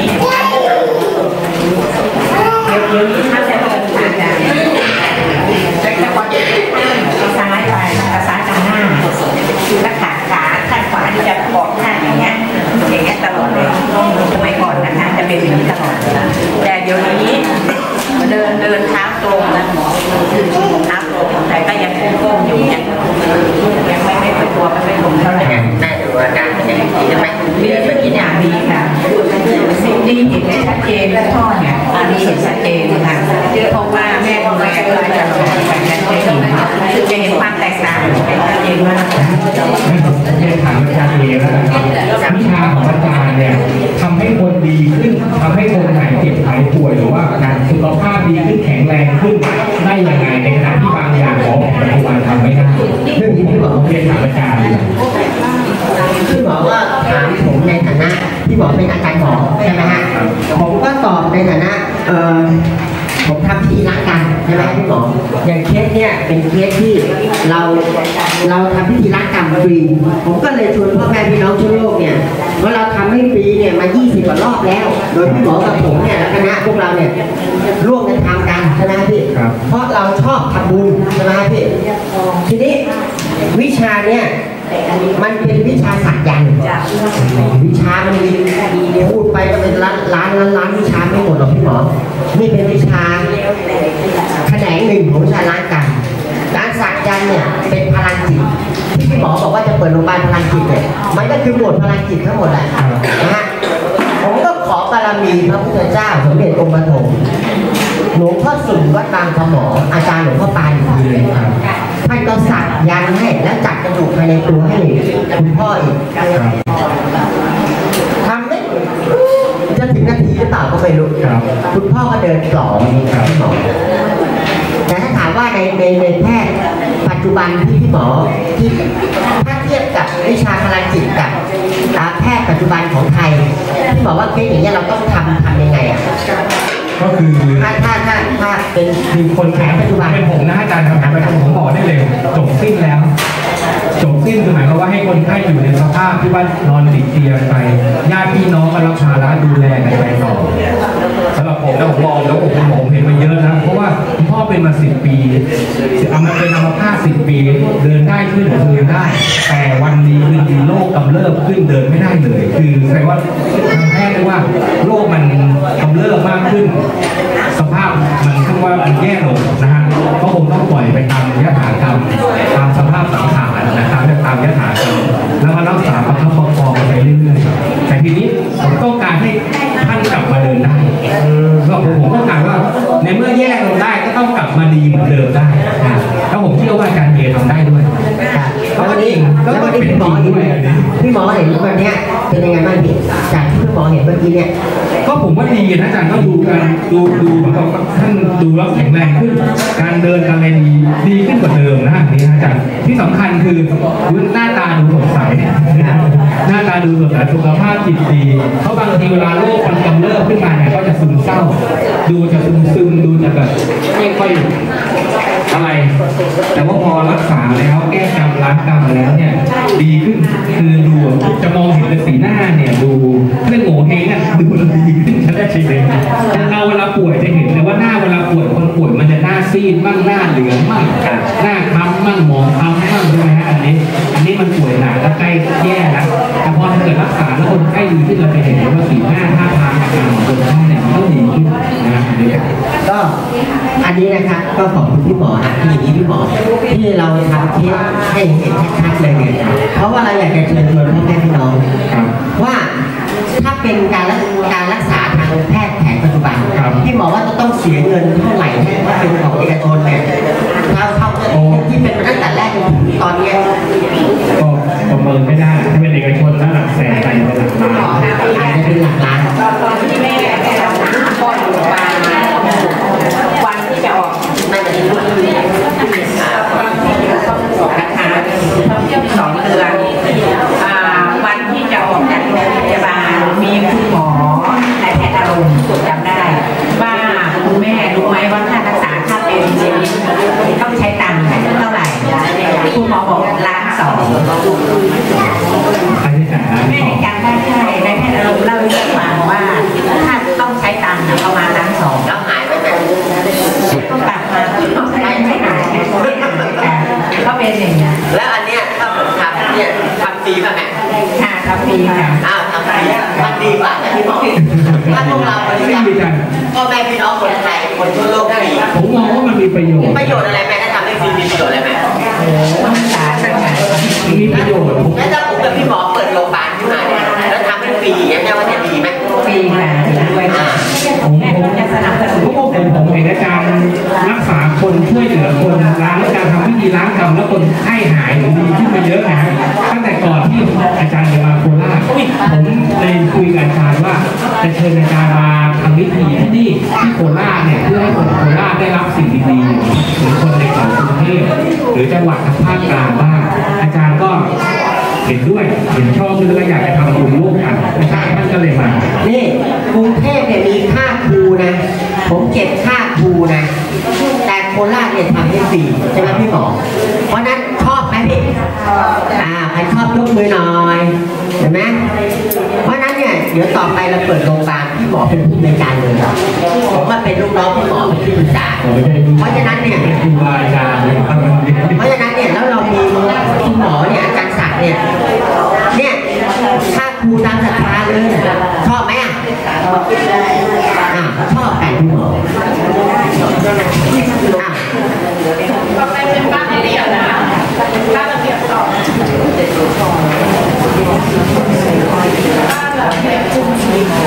เดี๋ยวนี้ถ้าจะเดินทางจะพอจะซ้ายไปซ้ายทางหน้าแล้วขาข้างขวาที่จะออกข้างอย่างเงี้ยตลอดเลยสมัยก่อนนะคะจะเป็นอย่างนี้ตลอดแต่เดี๋ยวนี้เดินเท้าตรงนะหมอเท้าตรงแต่ก็ยังโค้งอยู่ยังไม่เป็นตัวไม่เป็นลมเท่าไหร่ได้ดูอาการเป็นอย่างนี้ใช่ไหมเรียนเมื่อกี้อย่างดีค่ะสิ่งที่เห็นได้ชัดเจนและพ่อเนี่ยอันนี้เห็นชัดเจนนะคะเพราะว่าแม่ดูแลก็เลยจะลงไปกันได้ดีคือจะเห็นความแตกต่างเป็นชัดเจนมากเรียนถามอาจารย์เอแล้วนะครับวิชาของอาจารย์เนี่ยทำให้คนดีขึ้นทำให้คนหายเจ็บหายป่วยหรือว่าการสุขภาพดีขึ้นแข็งแรงขึ้นได้ยังไงในขณะที่บางอย่างของปัจจุบันทำไม่ได้เรื่องที่พี่บอกเรียนถามอาจารย์พี่หมอว่าถามผมในฐานะพี่หมอเป็นอาจารย์หมอใช่ไหมฮะผมก็ตอบในฐานะผมทำพิธีล้างกรรมใช่ไหมพี่หมออย่างเคสเนี่ยเป็นเคสที่เราทำพิธีล้างกรรมฟรีผมก็เลยชวนพ่อแม่พี่น้องทั่วโลกเนี่ยว่าเราทำให้ฟรีเนี่ยมา20 กว่ารอบแล้วโดยพี่หมอกับผมเนี่ยและคณะพวกเราเนี่ยร่วมกันทำกันใช่ไหมพี่เพราะเราชอบทำบุญใช่ไหมพี่ทีนี้วิชาเนี่ยมันเป็นวิชาสักยันต์วิชามันมีพูดไปก็เป็นล้านวิชาไม่หมดหรอกพี่หมอนี่เป็นวิชาแขนงหนึ่งของวิชาล้างกรรมการสักยันต์เนี่ยเป็นพลังจิตที่พี่หมอบอกว่าจะเปิดโรงพยาบาลพลังจิตเนี่ยมันก็คือหมดพลังจิตทั้งหมดแหละนะฮะผมก็ขอบารมีพระพุทธเจ้าสมเด็จองค์ปฐมหลวงพ่อสุนวัดบางขมออาจารย์หลวงพ่อปานอีกทีเลยท่านก็สักยันต์ให้แล้วจัดกระดูกภายในตัวให้คุณพ่ออีกทำไม่จะถึงนาทีหรือเปล่าก็ไม่รู้คุณพ่อก็เดินต่อนี่ครับพี่หมอแต่ถ้าถามว่าในแพทย์ปัจจุบันที่พี่หมอที่ถ้าเทียบกับวิชาพลังจิตกับแพทย์ปัจจุบันของไทยพี่หมอว่าเคสอย่างนี้เราต้องทำยังไงอ่ะก็คือถ้าเป็นคนแผนปัจจุบันเป็นผมนะอาจารย์ครับปัจจุบันผมบอกได้เลยจบสิ้นแล้วจบสิ้นคือหมายความว่าให้คนไข้อยู่ในสภาพที่ว่านอนติดเตียงไปญาติพี่น้องก็รับภาระดูแลกันไปต่อสำหรับผมนะผมมองแล้วผมเห็นมาเยอะนะเพราะว่าคุณพ่อเป็นมา10 ปีเอามาเป็นอัมพาต 10 ปีเดินได้ขึ้นเดินได้แต่วันนี้คือโรคกำเริบขึ้นเดินไม่ได้เลยคือแสดงว่าทางแพทย์เรียกว่าโรคมันกำเริบมากขึ้นสภาพมันคือว่ามันแย่ลงนะฮะก็คงต้องปล่อยไปตามยถากรรมตามสภาพสังขารนะครับตามยถากรรมแล้วมารักษาประคับประคองไปเรื่อยๆแต่ทีนี้ผมต้องการให้ท่านกลับมาเดินได้ก็ผมต้องการว่าในเมื่อแย่ลงได้ก็ต้องกลับมาดีเหมือนเดิมได้แล้วผมเชื่อว่าอาจารย์เอทำได้ด้วยแล้ววันนี้พี่หมอเห็นวันนี้เป็นยังไงบ้างพี่จากที่พี่หมอเห็นเมื่อกี้เนี่ยก็ผมว่าดีนะอาจารย์ก็ดูกันดูท่านดูแล้วแข็งแรงขึ้นการเดินการอะไรดีขึ้นกว่าเดิมนะนี่อาจารย์ที่สำคัญคือหน้าตาดูสดใสหน้าตาดูสดใสสุขภาพจิตดีเพราะบางทีเวลาโรคมันกำเริบขึ้นมาเนี่ยก็จะซึมเศร้าดูจะซึมดูจะแบบไม่ค่อยอะไรแต่ว่าพอรักษาแล้วแก้กรรมล้างกรรมแล้วเนี่ยดีขึ้นคือดูจะมองเห็นแต่สีหน้าเนี่ยดูเรื่องโง่เฮงอ่ะดูดีขึ้นชัดเจนเราเวลาป่วยจะเห็นเลยว่าหน้าเวลาป่วยคนป่วยมันจะหน้าซีดบ้างหน้าเหลืองบ้างหน้าคล้ำบ้างหมองคล้ำบ้างใช่ไหมฮะอันนี้มันป่วยหนักแล้วใกล้แย่แล้วแต่พอถ้าเกิดรักษาแล้วคนไข้ดีขึ้นเราจะเห็นว่าสีหน้าท่าทางอาการของคนไข้เนี่ยมันก็ดีขึ้นนะครับก็อันนี้นะครับก็ขอบคุณพี่หมอนะที่อย่างนี้พี่หมอที่เราทำเทปให้เห็นชัดๆเลยเนี่ยเพราะว่าเราอยากจะเชิญชวนพ่อแม่พี่น้องว่าถ้าเป็นการรักษาทางแพทย์แผนปัจจุบันพี่หมอว่าต้องเสียเงินเท่าไหร่ถ้าเป็นของเอกชนเนี่ยเท่าที่เป็นตั้งแต่แรกจนถึงตอนนี้ก็ประเมินไม่ได้ถ้าเป็นเอกชนถ้าหลักแสนไปเป็นหลักล้านอาจจะเป็นหลักล้านตอนที่แม่ได้รับพ่ออยู่โรงพยาบาลวันที่จะออกน่าจะเป็นวันที่นะคะ2 เดือนวันที่จะออกจากโรงพยาบาลมีคุณหมอนายแพทย์อารมณ์จำได้ว่าคุณแม่รู้ไหมว่าค่ารักษาค่าเป็นชีวิตต้องใช้ตังค์เท่าไหร่คุณหมอบอก1.2 ล้านไม่ได้จำได้ใช่นายแพทย์อารมณ์เล่าให้ฟังว่าถ้าต้องใช้ตังค์ประมาณ1.2 ล้านแล้วหายไปไหมต้องกลับมาไม่หายก็เป็นอย่างนี้แล้วอันเนี้ยถ้าผมทำเนี่ยทำฟรีป่ะแม่ค่ะทำฟรีค่ะทำฟรีมันดีกว่าแต่พี่บอกถ้าพวกเราบริจาคพ่อแม่พี่น้องคนไทยคนทั่วโลกฟรีผมมองว่ามันมีประโยชน์อะไรแม่ถ้าทำได้ฟรีมีประโยชน์อะไรแม่มีประโยชน์แล้วถ้าผมกับพี่หมอเปิดโรงพยาบาลขึ้นมาเนี่ยแล้วทำให้ฟรีเนี่ยแม่ว่าจะดีไหมฟรีค่ะด้วยผมจะสนับสนุนผมเห็นอาจารย์รักษาคนช่วยเหลือคนล้างการทำพิธีล้างกรรมแล้วคนไข้หายหรือดีขึ้นไปเยอะนะตั้งแต่ก่อนที่อาจารย์จะมาโคราชผมเลยคุยกับอาจารย์ว่าจะเชิญอาจารย์มาทำพิธีที่โคราชเนี่ยเพื่อให้คนโคราชได้รับสิ่งดีๆเหมือนคนในกรุงเทพหรือจังหวัดทางภาคกลางบ้างอาจารย์ก็เห็นด้วยเห็นชอบด้วยแล้วอยากจะทำบุญร่วมกันอาจารย์ท่านก็เลยมานี่กรุงเทพเนี่ยมีค่าครูนะผมเก็บค่าครูนะแต่โคราชเนี่ยทำให้ฟรีใช่ไหมพี่หมอเพราะนั้นชอบไหมพี่ใครชอบยกมือหน่อยเห็นไหมเพราะนั้นเนี่ยเดี๋ยวต่อไปเราเปิดโรงพยาบาลพี่หมอเป็นผู้บริการเลยผมมาเป็นลูกน้องพี่หมอเป็นที่ปรึกษาเพราะฉะนั้นเนี่ยแล้วเรามีคุณหมอเนี่ยอาจารย์ศักดิ์เนี่ยถ้าครูตามศรัทธาเลยชอบไหมชอบแต่พี่หมอต่อไปเป็นบ้านระเบียบนะบ้านระเบียบต่อบ้านระเบียบจุ่ม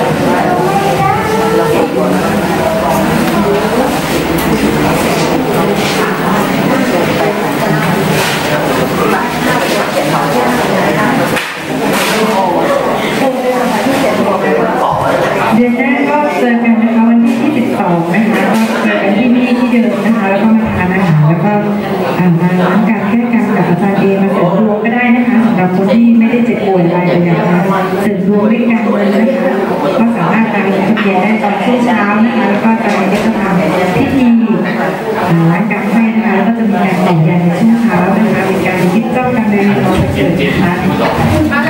เดือนหน้าก็เจอกันนะคะวันที่22นะคะก็เจอกันที่นี่ที่เดิมนะคะแล้วก็มาทานอาหารแล้วก็มาล้างการแก้กรรมกับอาจารย์เอมาเสริมดวงก็ได้นะคะสำหรับคนที่ไม่ได้เจ็บป่วยอะไรเลยนะคะเสริมดวงด้วยการเงินนะคะก็สามารถไปลงทะเบียนได้ตอนช่วงเช้านะคะแล้วก็อาจารย์ก็จะทำพิธีล้างกรรมให้นะคะแล้วก็จะมีการแต่งยันในช่วงเช้านะคะเป็นการยึดเจ้ากรรมในเวลาเกิดนะคะคุณป้า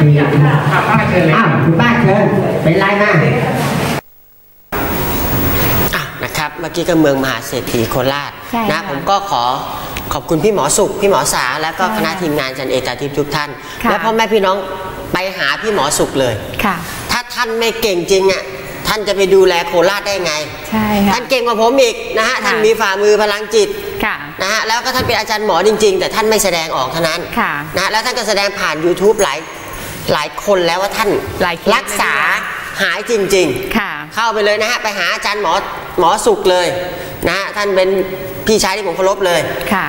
เชิญเป็นไรมานะครับเมื่อกี้ก็เมืองมหาเศรษฐีโคราชนะผมก็ขอบคุณพี่หมอสุขพี่หมอสาแล้วก็คณะทีมงานอาจารย์เอตาทิพย์ทุกท่านและพ่อแม่พี่น้องไปหาพี่หมอสุขเลยถ้าท่านไม่เก่งจริงอ่ะท่านจะไปดูแลโคราชได้ไงใช่ค่ะท่านเก่งกว่าผมอีกนะฮะท่านมีฝ่ามือพลังจิตนะฮะแล้วก็ท่านเป็นอาจารย์หมอจริงๆแต่ท่านไม่แสดงออกเท่านั้นนะแล้วท่านก็แสดงผ่าน YouTube หลายคนแล้วว่าท่านรักษาหายจริงๆเข้าไปเลยนะฮะไปหาอาจารย์หมอสุขเลยนะฮะท่านเป็นพี่ชายที่ผมเคารพเลย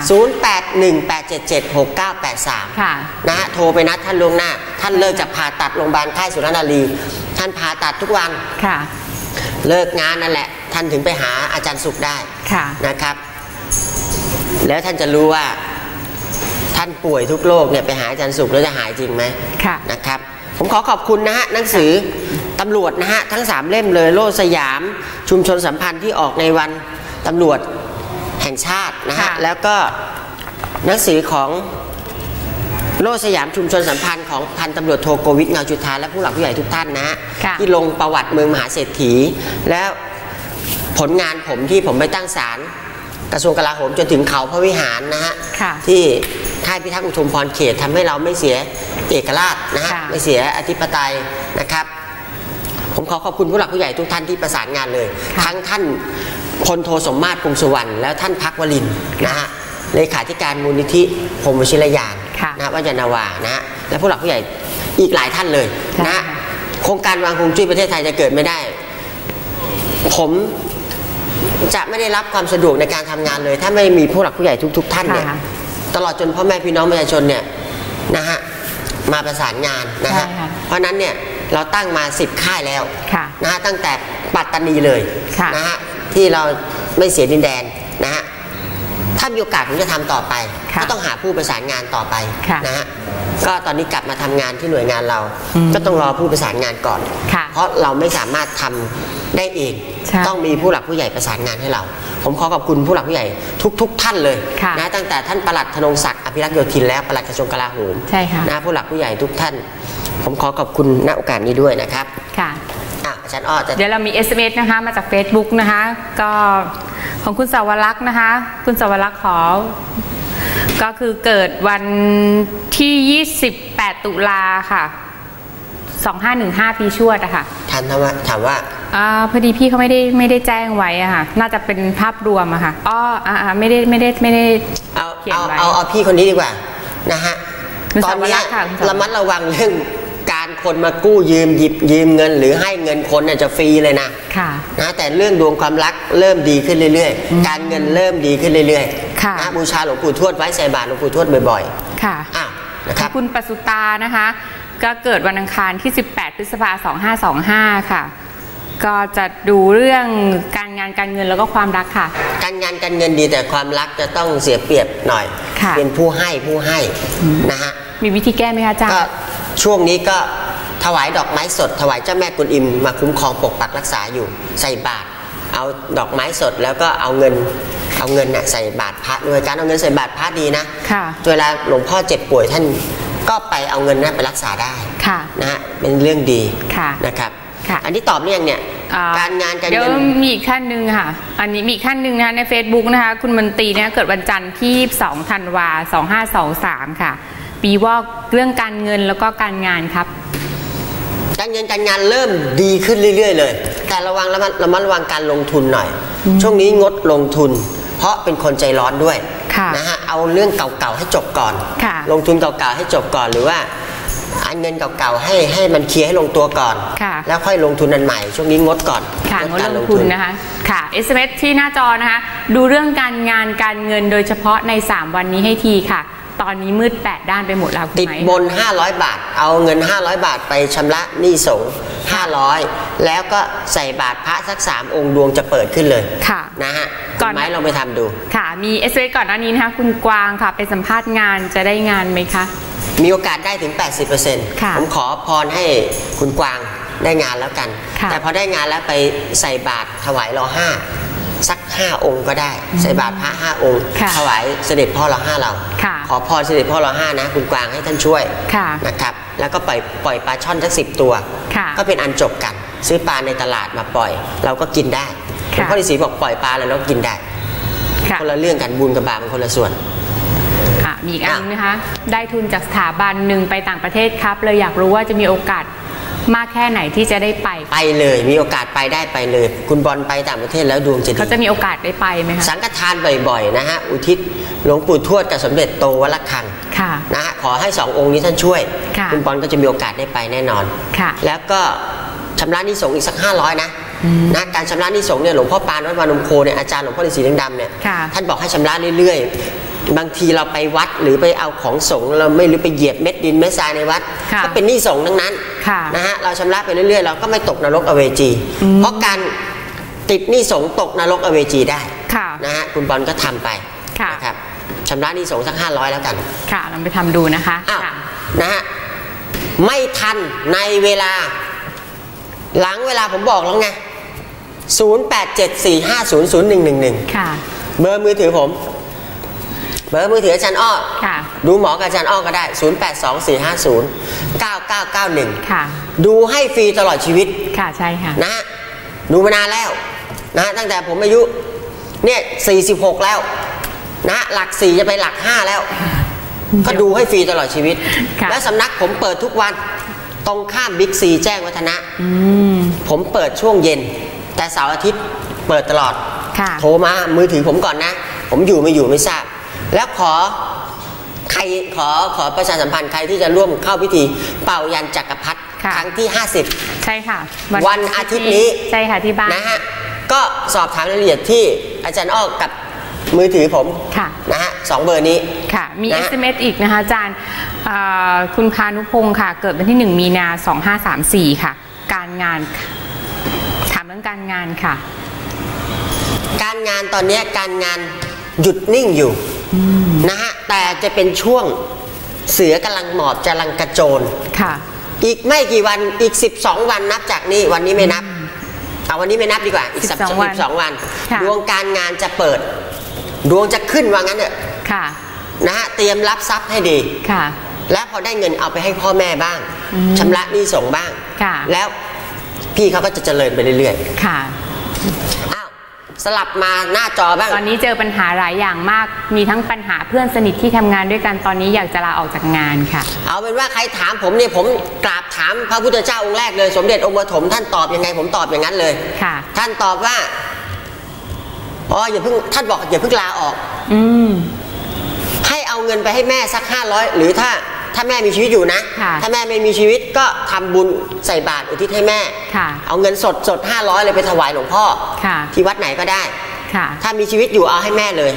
0818776983นะฮะโทรไปนัดท่านล่วงหน้าท่านเลิกจากผ่าตัดโรงพยาบาลค่ายสุรนารีท่านผ่าตัดทุกวันเลิกงานนั่นแหละท่านถึงไปหาอาจารย์สุขได้นะครับแล้วท่านจะรู้ว่าท่านป่วยทุกโรคเนี่ยไปหาอาจารย์สุขแล้วจะหายจริงไหมนะครับผมขอบคุณนะฮะหนังสือตำรวจนะฮะทั้ง3เล่มเลยโล่สยามชุมชนสัมพันธ์ที่ออกในวันตำรวจแห่งชาตินะฮะแล้วก็หนังสือของโล่สยามชุมชนสัมพันธ์ของพันตำรวจโทโกวิทเงาจุฑาและผู้หลักผู้ใหญ่ทุกท่านนะฮะที่ลงประวัติเมืองมหาเศรษฐีแล้วผลงานผมที่ผมไปตั้งศาลกระทรวงกลาโหมจนถึงเขาพระวิหารนะฮะที่ค่ายพิทักษ์อุทุมพรเขตทำให้เราไม่เสียเอกราชนะฮะไม่เสียอธิปไตยนะครับผมขอบคุณผู้หลักผู้ใหญ่ทุกท่านที่ประสานงานเลยทั้งท่านพลโทสมมาตร กรุงสุวรรณแล้วท่านพักวลินนะฮะเลขาธิการมูลนิธิพรหมวชิรยานนะวัจนาวานะฮะและผู้หลักผู้ใหญ่อีกหลายท่านเลยนะโครงการวางฮวงจุ้ยประเทศไทยจะเกิดไม่ได้ผมจะไม่ได้รับความสะดวกในการทำงานเลยถ้าไม่มีผู้หลักผู้ใหญ่ทุกท่านเนี่ยตลอดจนพ่อแม่พี่น้องประชาชนเนี่ยนะฮะมาประสานงานนะฮะเพราะนั้นเนี่ยเราตั้งมา10ค่ายแล้วนะฮะตั้งแต่ปัตตานีเลยนะฮะที่เราไม่เสียดินแดนนะฮะถ้ามีโอกาสผมจะทำต่อไปก็ต้องหาผู้ประสานงานต่อไปนะฮะก็ตอนนี้กลับมาทำงานที่หน่วยงานเราก็ต้องรอผู้ประสานงานก่อนเพราะเราไม่สามารถทำได้เองต้องมีผู้หลักผู้ใหญ่ประสานงานให้เราผมขอบคุณผู้หลักผู้ใหญ่ทุกท่านเลยนะตั้งแต่ท่านปลัดธนงศักดิ์อภิรักษ์โยธินแล้วปลัดกระทรวงกลาโหมนะผู้หลักผู้ใหญ่ทุกท่านผมขอบคุณณโอกาสนี้ด้วยนะครับค่ะอาจารย์อ้อเดี๋ยวเรามี SMS นะคะมาจาก Facebook นะคะก็ของคุณสาวรักษ์นะคะคุณสาวรักษ์ก็คือเกิดวันที่28ตุลาค่ะ2515ปีชวดอะค่ะถามว่าพอดีพี่เขาไม่ได้แจ้งไว้อะค่ะน่าจะเป็นภาพรวมอะค่ะไม่ได้เขียนไว้เอาพี่คนนี้ดีกว่านะฮะตอนนี้ระมัดระวังเรื่องการคนมากู้ยืมหยิบยืมเงินหรือให้เงินคนเนี่ยจะฟรีเลยนะแต่เรื่องดวงความรักเริ่มดีขึ้นเรื่อยๆการเงินเริ่มดีขึ้นเรื่อยๆนะบูชาหลวงปู่ทวดไว้ใส่บาตรหลวงปู่ทวดบ่อยๆค่ะนะครับคุณปสุตานะคะก็เกิดวันอังคารที่18พฤษภาคม2525ค่ะก็จะดูเรื่องการงานการเงินแล้วก็ความรักค่ะการงานการเงินดีแต่ความรักจะต้องเสียเปรียบหน่อยเป็นผู้ให้นะฮะมีวิธีแก้ไหมคะอาจารย์ก็ช่วงนี้ก็ถวายดอกไม้สดถวายเจ้าแม่กุนอิมมาคุ้มครองปกปักรักษาอยู่ใส่บาตรเอาดอกไม้สดแล้วก็เอาเงินน่ะใส่บาตรพระด้วยการเอาเงินใส่บาตรพระดีนะเวลาหลวงพ่อเจ็บป่วยท่านก็ไปเอาเงินนั้นไปรักษาได้นะฮะเป็นเรื่องดีนะครับอันนี้ตอบเรื่องเนี่ยการงานการเงินเดี๋ยวมีอีกท่านหนึ่งค่ะอันนี้มีอีกท่านหนึ่งนะใน Facebook นะคะคุณมนตรีเนี่ยเกิดวันจันทร์ที่2ธันวาคม2523ค่ะปีวอกเรื่องการเงินแล้วก็การงานครับการเงินการงานเริ่มดีขึ้นเรื่อยๆเลยแต่ระมัดระวังการลงทุนหน่อยช่วงนี้งดลงทุนเพราะเป็นคนใจร้อนด้วยนะฮะเอาเรื่องเก่าๆให้จบก่อนลงทุนเก่าๆให้จบก่อนหรือว่าอันเงินเก่าๆให้มันเคลียร์ให้ลงตัวก่อนแล้วค่อยลงทุนอันใหม่ช่วงนี้งดก่อนงดลงทุนนะคะค่ะ SMS ที่หน้าจอนะคะดูเรื่องการงานการเงินโดยเฉพาะใน3วันนี้ให้ทีค่ะตอนนี้มืด8ด้านไปหมดแล้วติดบน500 บาทเอาเงิน500 บาทไปชำระหนี้สงฆ์500แล้วก็ใส่บาตรพระสัก3องค์ดวงจะเปิดขึ้นเลยค่ะนะฮะก่อนไหมลองไปทำดูค่ะมี SMS ก่อนหน้านี้นะคะคุณกวางค่ะไปสัมภาษณ์งานจะได้งานไหมคะมีโอกาสได้ถึง 80% ผมขอพรให้คุณกวางได้งานแล้วกันแต่พอได้งานแล้วไปใส่บาตรถวายร.5สัก5องค์ก็ได้ใส่บาตรพระ5องค์ถวายเสด็จพ่อร.5เราขอพรเสด็จพ่อร.5นะคุณกวางให้ท่านช่วยนะครับแล้วก็ปล่อยปลาช่อนสัก10 ตัวก็เป็นอันจบกันซื้อปลาในตลาดมาปล่อยเราก็กินได้หลวงพ่อฤาษีบอกปล่อยปลาแล้วกินได้คนละเรื่องกันบุญกับบาปเป็นคนละส่วนมีอีกอันนะคะได้ทุนจากสถาบันหนึ่งไปต่างประเทศครับเลยอยากรู้ว่าจะมีโอกาสมากแค่ไหนที่จะได้ไปเลยมีโอกาสไปได้ไปเลยคุณบอลไปต่างประเทศแล้วดวงจะดีเขาจะมีโอกาสได้ไปไหมคะสังฆทานบ่อยๆนะฮะอุทิศหลวงปู่ทวดกับสมเด็จโตวัดระฆังนะฮะขอให้2 องค์นี้ท่านช่วยคุณบอลก็จะมีโอกาสได้ไปแน่นอนแล้วก็ชำระหนี้สงฆ์อีกสัก500นะการชำระหนี้สงฆ์เนี่ยหลวงพ่อปานวัดวานมโคเนี่ยอาจารย์หลวงพ่อฤาษีดำเนี่ยท่านบอกให้ชำระเรื่อยๆบางทีเราไปวัดหรือไปเอาของสงฆ์เราไม่รู้ไปเหยียบเม็ดดินเม็ดทรายในวัดก็เป็นหนี้สงฆ์ทั้งนั้นนะฮะเราชำระไปเรื่อยๆเราก็ไม่ตกนรกอเวจีเพราะการติดหนี้สงฆ์ตกนรกอเวจีได้นะฮะคุณบอลก็ทำไปนะครับชำระหนี้สงฆ์สัก500แล้วกันค่ะลองไปทำดูนะคะนะฮะไม่ทันในเวลาหลังเวลาผมบอกแล้วไง0874500111 ค่ะเบอร์มือถือผมเบอร์มือถืออาจารย์อ้อดูหมอกับอาจารย์อ้อก็ได้0824509991 ค่ะดูให้ฟรีตลอดชีวิตค่ะใช่ค่ะนะดูมานานแล้วนะตั้งแต่ผมอายุเนี่ย46แล้วนะหลัก4จะไปหลัก5แล้วก็ดูให้ฟรีตลอดชีวิตและสำนักผมเปิดทุกวันตรงข้ามบิ๊กซีแจ้งวัฒนะผมเปิดช่วงเย็นแต่เสาร์อาทิตย์เปิดตลอดโทรมามือถือผมก่อนนะผมอยู่ไม่อยู่ไม่ทราบแล้วขอประชาสัมพันธ์ใครที่จะร่วมเข้าพิธีเป่ายันจักรพรรดิครั้งที่50 ใช่ค่ะวันอาทิตย์นี้ใช่ค่ะที่บ้านนะฮะก็สอบถามรายละเอียดที่อาจารย์อ้อกับมือถือผมนะฮะ2 เบอร์นี้ค่ะมี SMS อีกนะคะอาจารย์คุณพานุพงศ์ค่ะเกิดวันที่1 มีนา2534ค่ะการงานถามเรื่องการงานค่ะการงานตอนนี้การงานหยุดนิ่งอยู่นะฮะแต่จะเป็นช่วงเสือกำลังหมอบกำลังกระโจนค่ะอีกไม่กี่วันอีก12 วันนับจากนี้วันนี้ไม่นับเอาวันนี้ไม่นับดีกว่าอีก12 วันดวงการงานจะเปิดดวงจะขึ้นว่างั้นเถอะนะฮะเตรียมรับทรัพย์ให้ดีและพอได้เงินเอาไปให้พ่อแม่บ้างชำระหนี้ส่งบ้างแล้วพี่เขาก็จะเจริญไปเรื่อยๆค่ะอ้าวสลับมาหน้าจอบ้างตอนนี้เจอปัญหาหลายอย่างมากมีทั้งปัญหาเพื่อนสนิทที่ทำงานด้วยกันตอนนี้อยากจะลาออกจากงานค่ะเอาเป็นว่าใครถามผมเนี่ยผมกราบถามพระพุทธเจ้าองค์แรกเลยสมเด็จองค์ปฐมท่านตอบยังไงผมตอบอย่างนั้นเลยท่านตอบว่าอย่าเพิ่งท่านบอกอย่าเพิ่งลาออกให้เอาเงินไปให้แม่สัก500หรือถ้าแม่มีชีวิตอยู่นะถ้าแม่ไม่มีชีวิตก็ทำบุญใส่บาตรอุทิศให้แม่เอาเงินสด500เลยไปถวายหลวงพ่อที่วัดไหนก็ได้ถ้ามีชีวิตอยู่เอาให้แม่เลย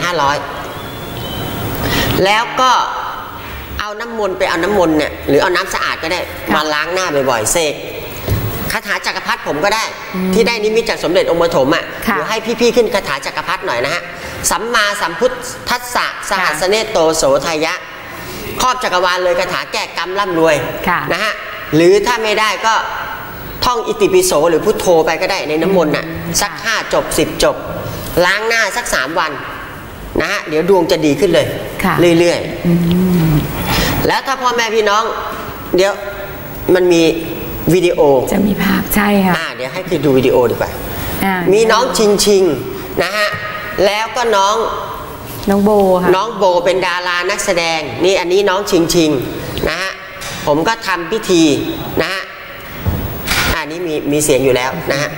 500แล้วก็เอาน้ำมนต์ไปเอาน้ำมนต์เนี่ยหรือเอาน้ำสะอาดก็ได้มาล้างหน้าบ่อยๆเสกคาถาจักรพรรดิผมก็ได้ที่ได้นิมิตจากสมเด็จองค์ปฐมเดี๋ยวให้พี่ๆขึ้นคาถาจักรพรรดิหน่อยนะฮะสัมมาสัมพุทธัสสะสหัสเนโตโสทายะครอบจักรวาลเลยคาถาแก้กรรมร่ำรวยนะฮะหรือถ้าไม่ได้ก็ท่องอิติปิโสหรือพุทโธไปก็ได้ในน้ำมนต์สัก5 จบ10 จบล้างหน้าสัก3 วันนะฮะเดี๋ยวดวงจะดีขึ้นเลยเรื่อยๆแล้วถ้าพ่อแม่พี่น้องเดี๋ยวมันมีวิดีโอจะมีภาพใช่ค่ะเดี๋ยวให้ไปดูวิดีโอดีกว่ามีน้องชิงนะฮะแล้วก็น้องโบค่ะน้องโบเป็นดารานักแสดงนี่อันนี้น้องชิงนะฮะผมก็ทำพิธีนะฮะอันนี้มีเสียงอยู่แล้วนะฮะ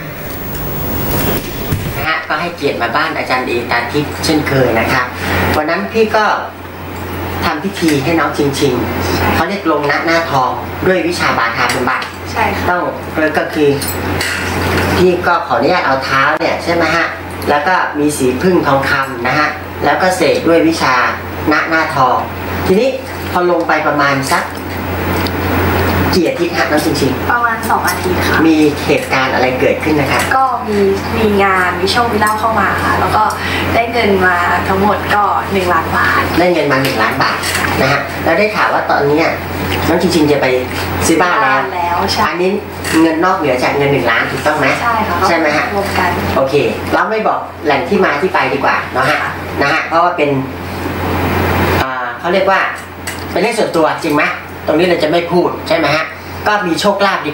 ก็ให้เกียรติมาบ้านอาจารย์เอตาทิพย์เช่นเคยนะครับวันนั้นพี่ก็ทำพิธีให้น้องชิงเขาเรียกลงหน้าทองด้วยวิชาบาทาเป็นบาทต้องก็คือพี่ก็ขออนุญาตเอาเท้าเนี่ยใช่ไหมฮะแล้วก็มีสีพึ่งทองคำนะฮะแล้วก็เสกด้วยวิชาหน้าทองทีนี้พอลงไปประมาณสักกี่อาทิตย์ฮะน้องชิงประมาณ2 อาทิตย์ค่ะมีเหตุการณ์อะไรเกิดขึ้นนะคะก็มีงานมีโชคมีลาภเข้ามาค่ะแล้วก็ได้เงินมาทั้งหมดก็1 ล้านบาทได้เงินมา1 ล้านบาทนะฮะแล้วได้ข่าวว่าตอนนี้น้องชิงจะไปซื้อบ้านแล้วอันนี้เงินนอกเหนือจากเงิน1 ล้านถูกต้องไหมใช่ค่ะใช่ไหมฮะรวมกันโอเคเราไม่บอกแหล่งที่มาที่ไปดีกว่านะฮะเพราะว่าเป็นเขาเรียกว่าเป็นเรื่องส่วนตัวจริงไหมตรงนี้เราจะไม่พูดใช่ไหมฮะก็มีโชคลาภดีกว่า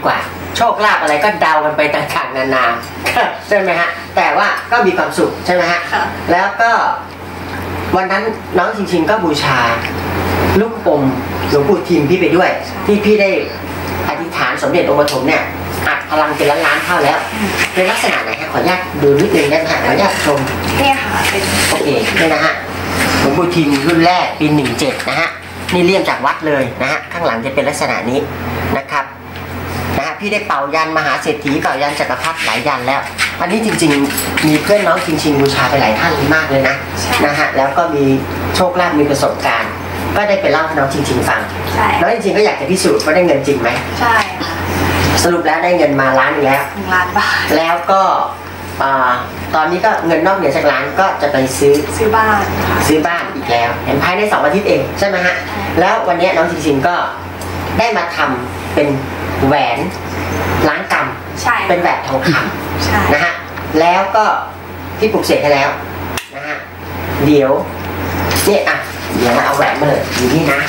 โชคลาภอะไรก็เดากันไปต่างๆนานาใช่ไหมฮะแต่ว่าก็มีความสุขใช่ไหมฮะแล้วก็วันนั้นน้องจริงๆก็บูชาลูกอมหลวงปู่ทิมพี่ไปด้วยที่พี่ได้อธิษฐานสมเด็จองค์ปฐมเนี่ยอัดพลังเป็นล้านๆเท่าแล้วเป็นลักษณะไหนฮะขออนุญาตดูนิดนึงได้ไหมฮะขออนุญาตชมเนี่ยค่ะเป็นโอเคนี่นะฮะหลวงปู่ทิมรุ่นแรกปี17นะฮะนี่เลี่ยมจากวัดเลยนะฮะข้างหลังจะเป็นลักษณะนี้นะครับนะฮะพี่ได้เป่ายันมหาเศรษฐีเป่ายันจักรพรรดิหลายยันแล้วอันนี้จริงๆมีเพื่อนน้องจริงๆบูชาไปหลายท่านมากเลยนะฮะแล้วก็มีโชคลาภมีประสบการณ์ก็ได้ไปเล่าให้น้องจริงๆฟังแล้วจริงๆก็อยากจะพิสูจน์ว่าได้เงินจริงไหมใช่ค่ะสรุปแล้วได้เงินมาล้านแล้ว 1 ล้านบาทแล้วก็ตอนนี้ก็เงินนอกเหนือจากล้านก็จะไปซื้อบ้านอีกแล้วเห็นภายใน2 อาทิตย์เองใช่ไหมฮะแล้ววันนี้น้องจริงๆก็ได้มาทำเป็นแหวนล้างกรรมเป็นแหวนทองคำนะฮะแล้วก็ที่ปลุกเสกให้แล้วนะฮะเดี๋ยวนี่อ่ะเดี๋ยวเอาแหวนมาเลยอยู่นี่นะ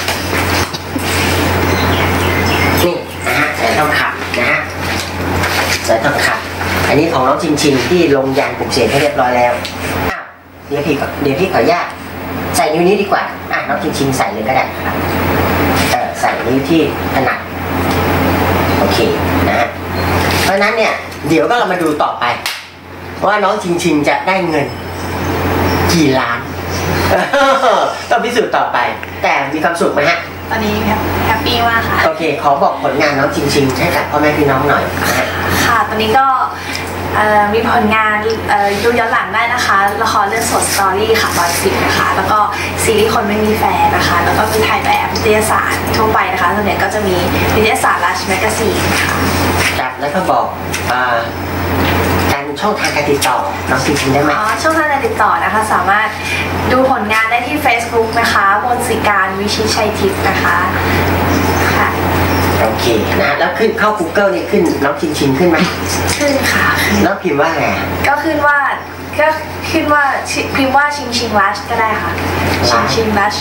นี่นะฮะแหวนทองคำนะฮะแหวนทองคำอันนี้ของน้องชิงที่ลงยันปลุกเสกให้เรียบร้อยแล้วเดี๋ยวพี่ขออนุญาตใส่นิ้วนี้ดีกว่าน้องชิงใส่เลยก็ได้ใส่นิ้วที่ถนัดโอเคนะฮะเพราะนั้นเนี่ยเดี๋ยวก็เรามาดูต่อไปว่าน้องชิงจะได้เงินกี่ล้านต้องพิสูจน์ต่อไปแต่มีความสุขไหมฮะตอนนี้แฮปปี้มากค่ะโอเคขอบอกผลงานน้องชิงให้กับพ่อแม่พี่น้องหน่อยค่ะตอนนี้ก็มีผลงานดูย้อนหลังได้นะคะละครเรื่องสดสตอรี่ค่ะ110นะคะแล้วก็ซีรีส์คนไม่มีแฟนนะคะแล้วก็มีถ่ายแบบนิตยสารทั่วไปนะคะส่วนใหญ่ก็จะมีนิตยสารLush Magazineค่ะครับแล้วก็บอกการช่องทางการติดต่อน้องชิงได้ไหมช่องทางการติดต่อนะคะสามารถดูผลงานได้ที่ Facebook นะคะมนศิการวิชิตชัยทิพย์นะคะค่ะโอเคนะแล้วขึ้นเข้า Google นี่ขึ้นน้องชิงขึ้นไหมขึ้นค่ะแล้วพิมพ์ว่าไงก็ขึ้นว่าพิมพ์ว่าชิงLushก็ได้ค่ะชิงLush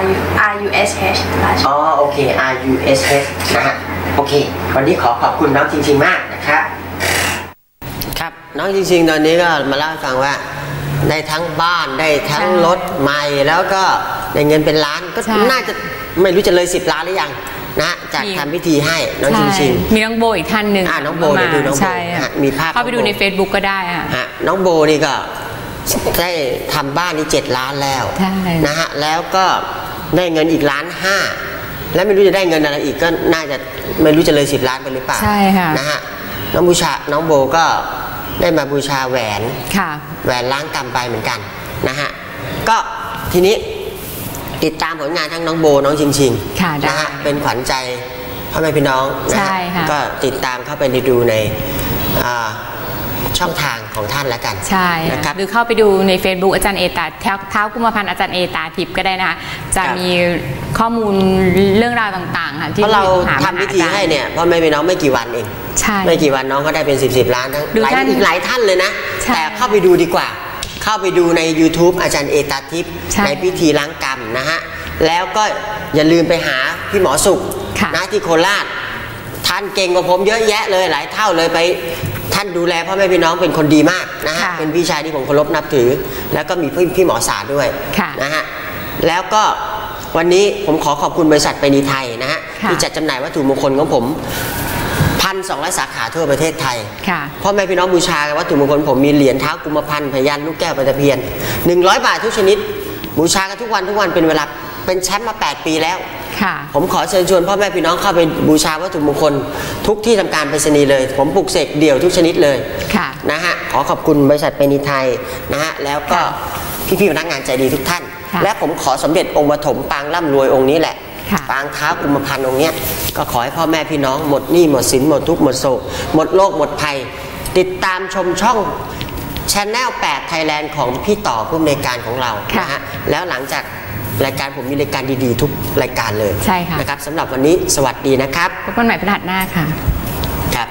RUSH Lush อ๋อโอเค RUSH นะฮะโอเควันนี้ขอบคุณน้องชิงมากนะครับครับน้องชิงตอนนี้ก็มาเล่าให้ฟังว่าได้ทั้งบ้านได้ทั้งรถใหม่แล้วก็ได้เงินเป็นล้านก็น่าจะไม่รู้จะเลย10 ล้านหรือยังนะจากทำพิธีให้น้องชิงมีน้องโบอีกท่านหนึ่งน้องโบดูน้องโบมีภาพเข้าไปดูใน Facebook ก็ได้ค่ะน้องโบนี่ก็ได้ทำบ้านนี่7 ล้านแล้วนะฮะแล้วก็ได้เงินอีก1.5 ล้านแล้วไม่รู้จะได้เงินอะไรอีกก็น่าจะไม่รู้จะเลย10 ล้านไปหรือเปล่าใช่ค่ะนะฮะน้องโบก็ได้มาบูชาแหวนล้างกรรมไปเหมือนกันนะฮะก็ทีนี้ติดตามผลงานทั้งน้องโบน้องชิงนะฮะเป็นขวัญใจพ่อแม่พี่น้องนะฮะก็ติดตามเข้าไปดูในช่องทางของท่านแล้วกันใช่นะครับหรือเข้าไปดูใน Facebook อาจารย์เอตาเท้ากุมภพันธ์อาจารย์เอตาทิพย์ก็ได้นะคะจะมีข้อมูลเรื่องราวต่างๆค่ะที่เราทำพิธีให้เนี่ยพ่อแม่พี่น้องไม่กี่วันเองไม่กี่วันน้องก็ได้เป็น10 ล้านทั้งอีกหลายท่านเลยนะแต่เข้าไปดูดีกว่าเข้าไปดูใน YouTube อาจารย์เอตาทิพย์ในพิธีล้างกรรมนะฮะแล้วก็อย่าลืมไปหาพี่หมอสุขนะที่โคราชท่านเก่งกว่าผมเยอะแยะเลยหลายเท่าเลยไปท่านดูแลพ่อแม่พี่น้องเป็นคนดีมากนะฮะเป็นพี่ชายที่ผมเคารพนับถือแล้วก็มีพี่หมอสาด้วยนะฮะแล้วก็วันนี้ผมขอขอบคุณบริษัทไปนีไทยนะฮะที่จัดจำหน่ายวัตถุมงคลของผม1,200 สาขาทั่วประเทศไทยพ่อแม่พี่น้องบูชาวัตถุมงคลผมมีเหรียญเท้ากุมพันธ์พยัญชนะลูกแก้วปลาตะเพียน100 บาททุกชนิดบูชากันทุกวันเป็นเวลาเป็นแชมป์มา8 ปีแล้วผมขอเชิญชวนพ่อแม่พี่น้องเข้าไปบูชาวัตถุมงคลทุกที่ทำการไปรษณีย์เลยผมปลุกเสกเดี่ยวทุกชนิดเลยนะฮะขอขอบคุณบริษัทไปนีไทยนะฮะแล้วก็พี่ๆพนักงานใจดีทุกท่านและผมขอสมเด็จองค์ปฐมปางร่ำรวยองค์นี้แหละปางเท้ากุมพันธ์องค์นี้ก็ขอให้พ่อแม่พี่น้องหมดหนี้หมดสินหมดทุกข์หมดโศกหมดโรคหมดภัยติดตามชมช่องChannel 8 Thailand ของพี่ต่อผู้อำนวยการของเรานะฮะแล้วหลังจากรายการผมมีรายการดีๆทุกรายการเลยใช่ค่ะนะครับสำหรับวันนี้สวัสดีนะครับพบกันใหม่พฤหัสหน้าค่ะครับ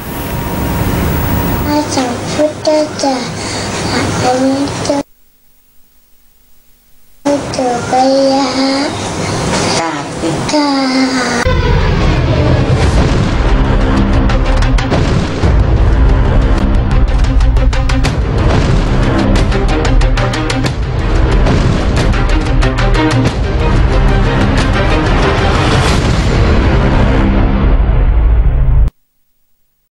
พระสัมพุทธเจ้าอันนี้จะไป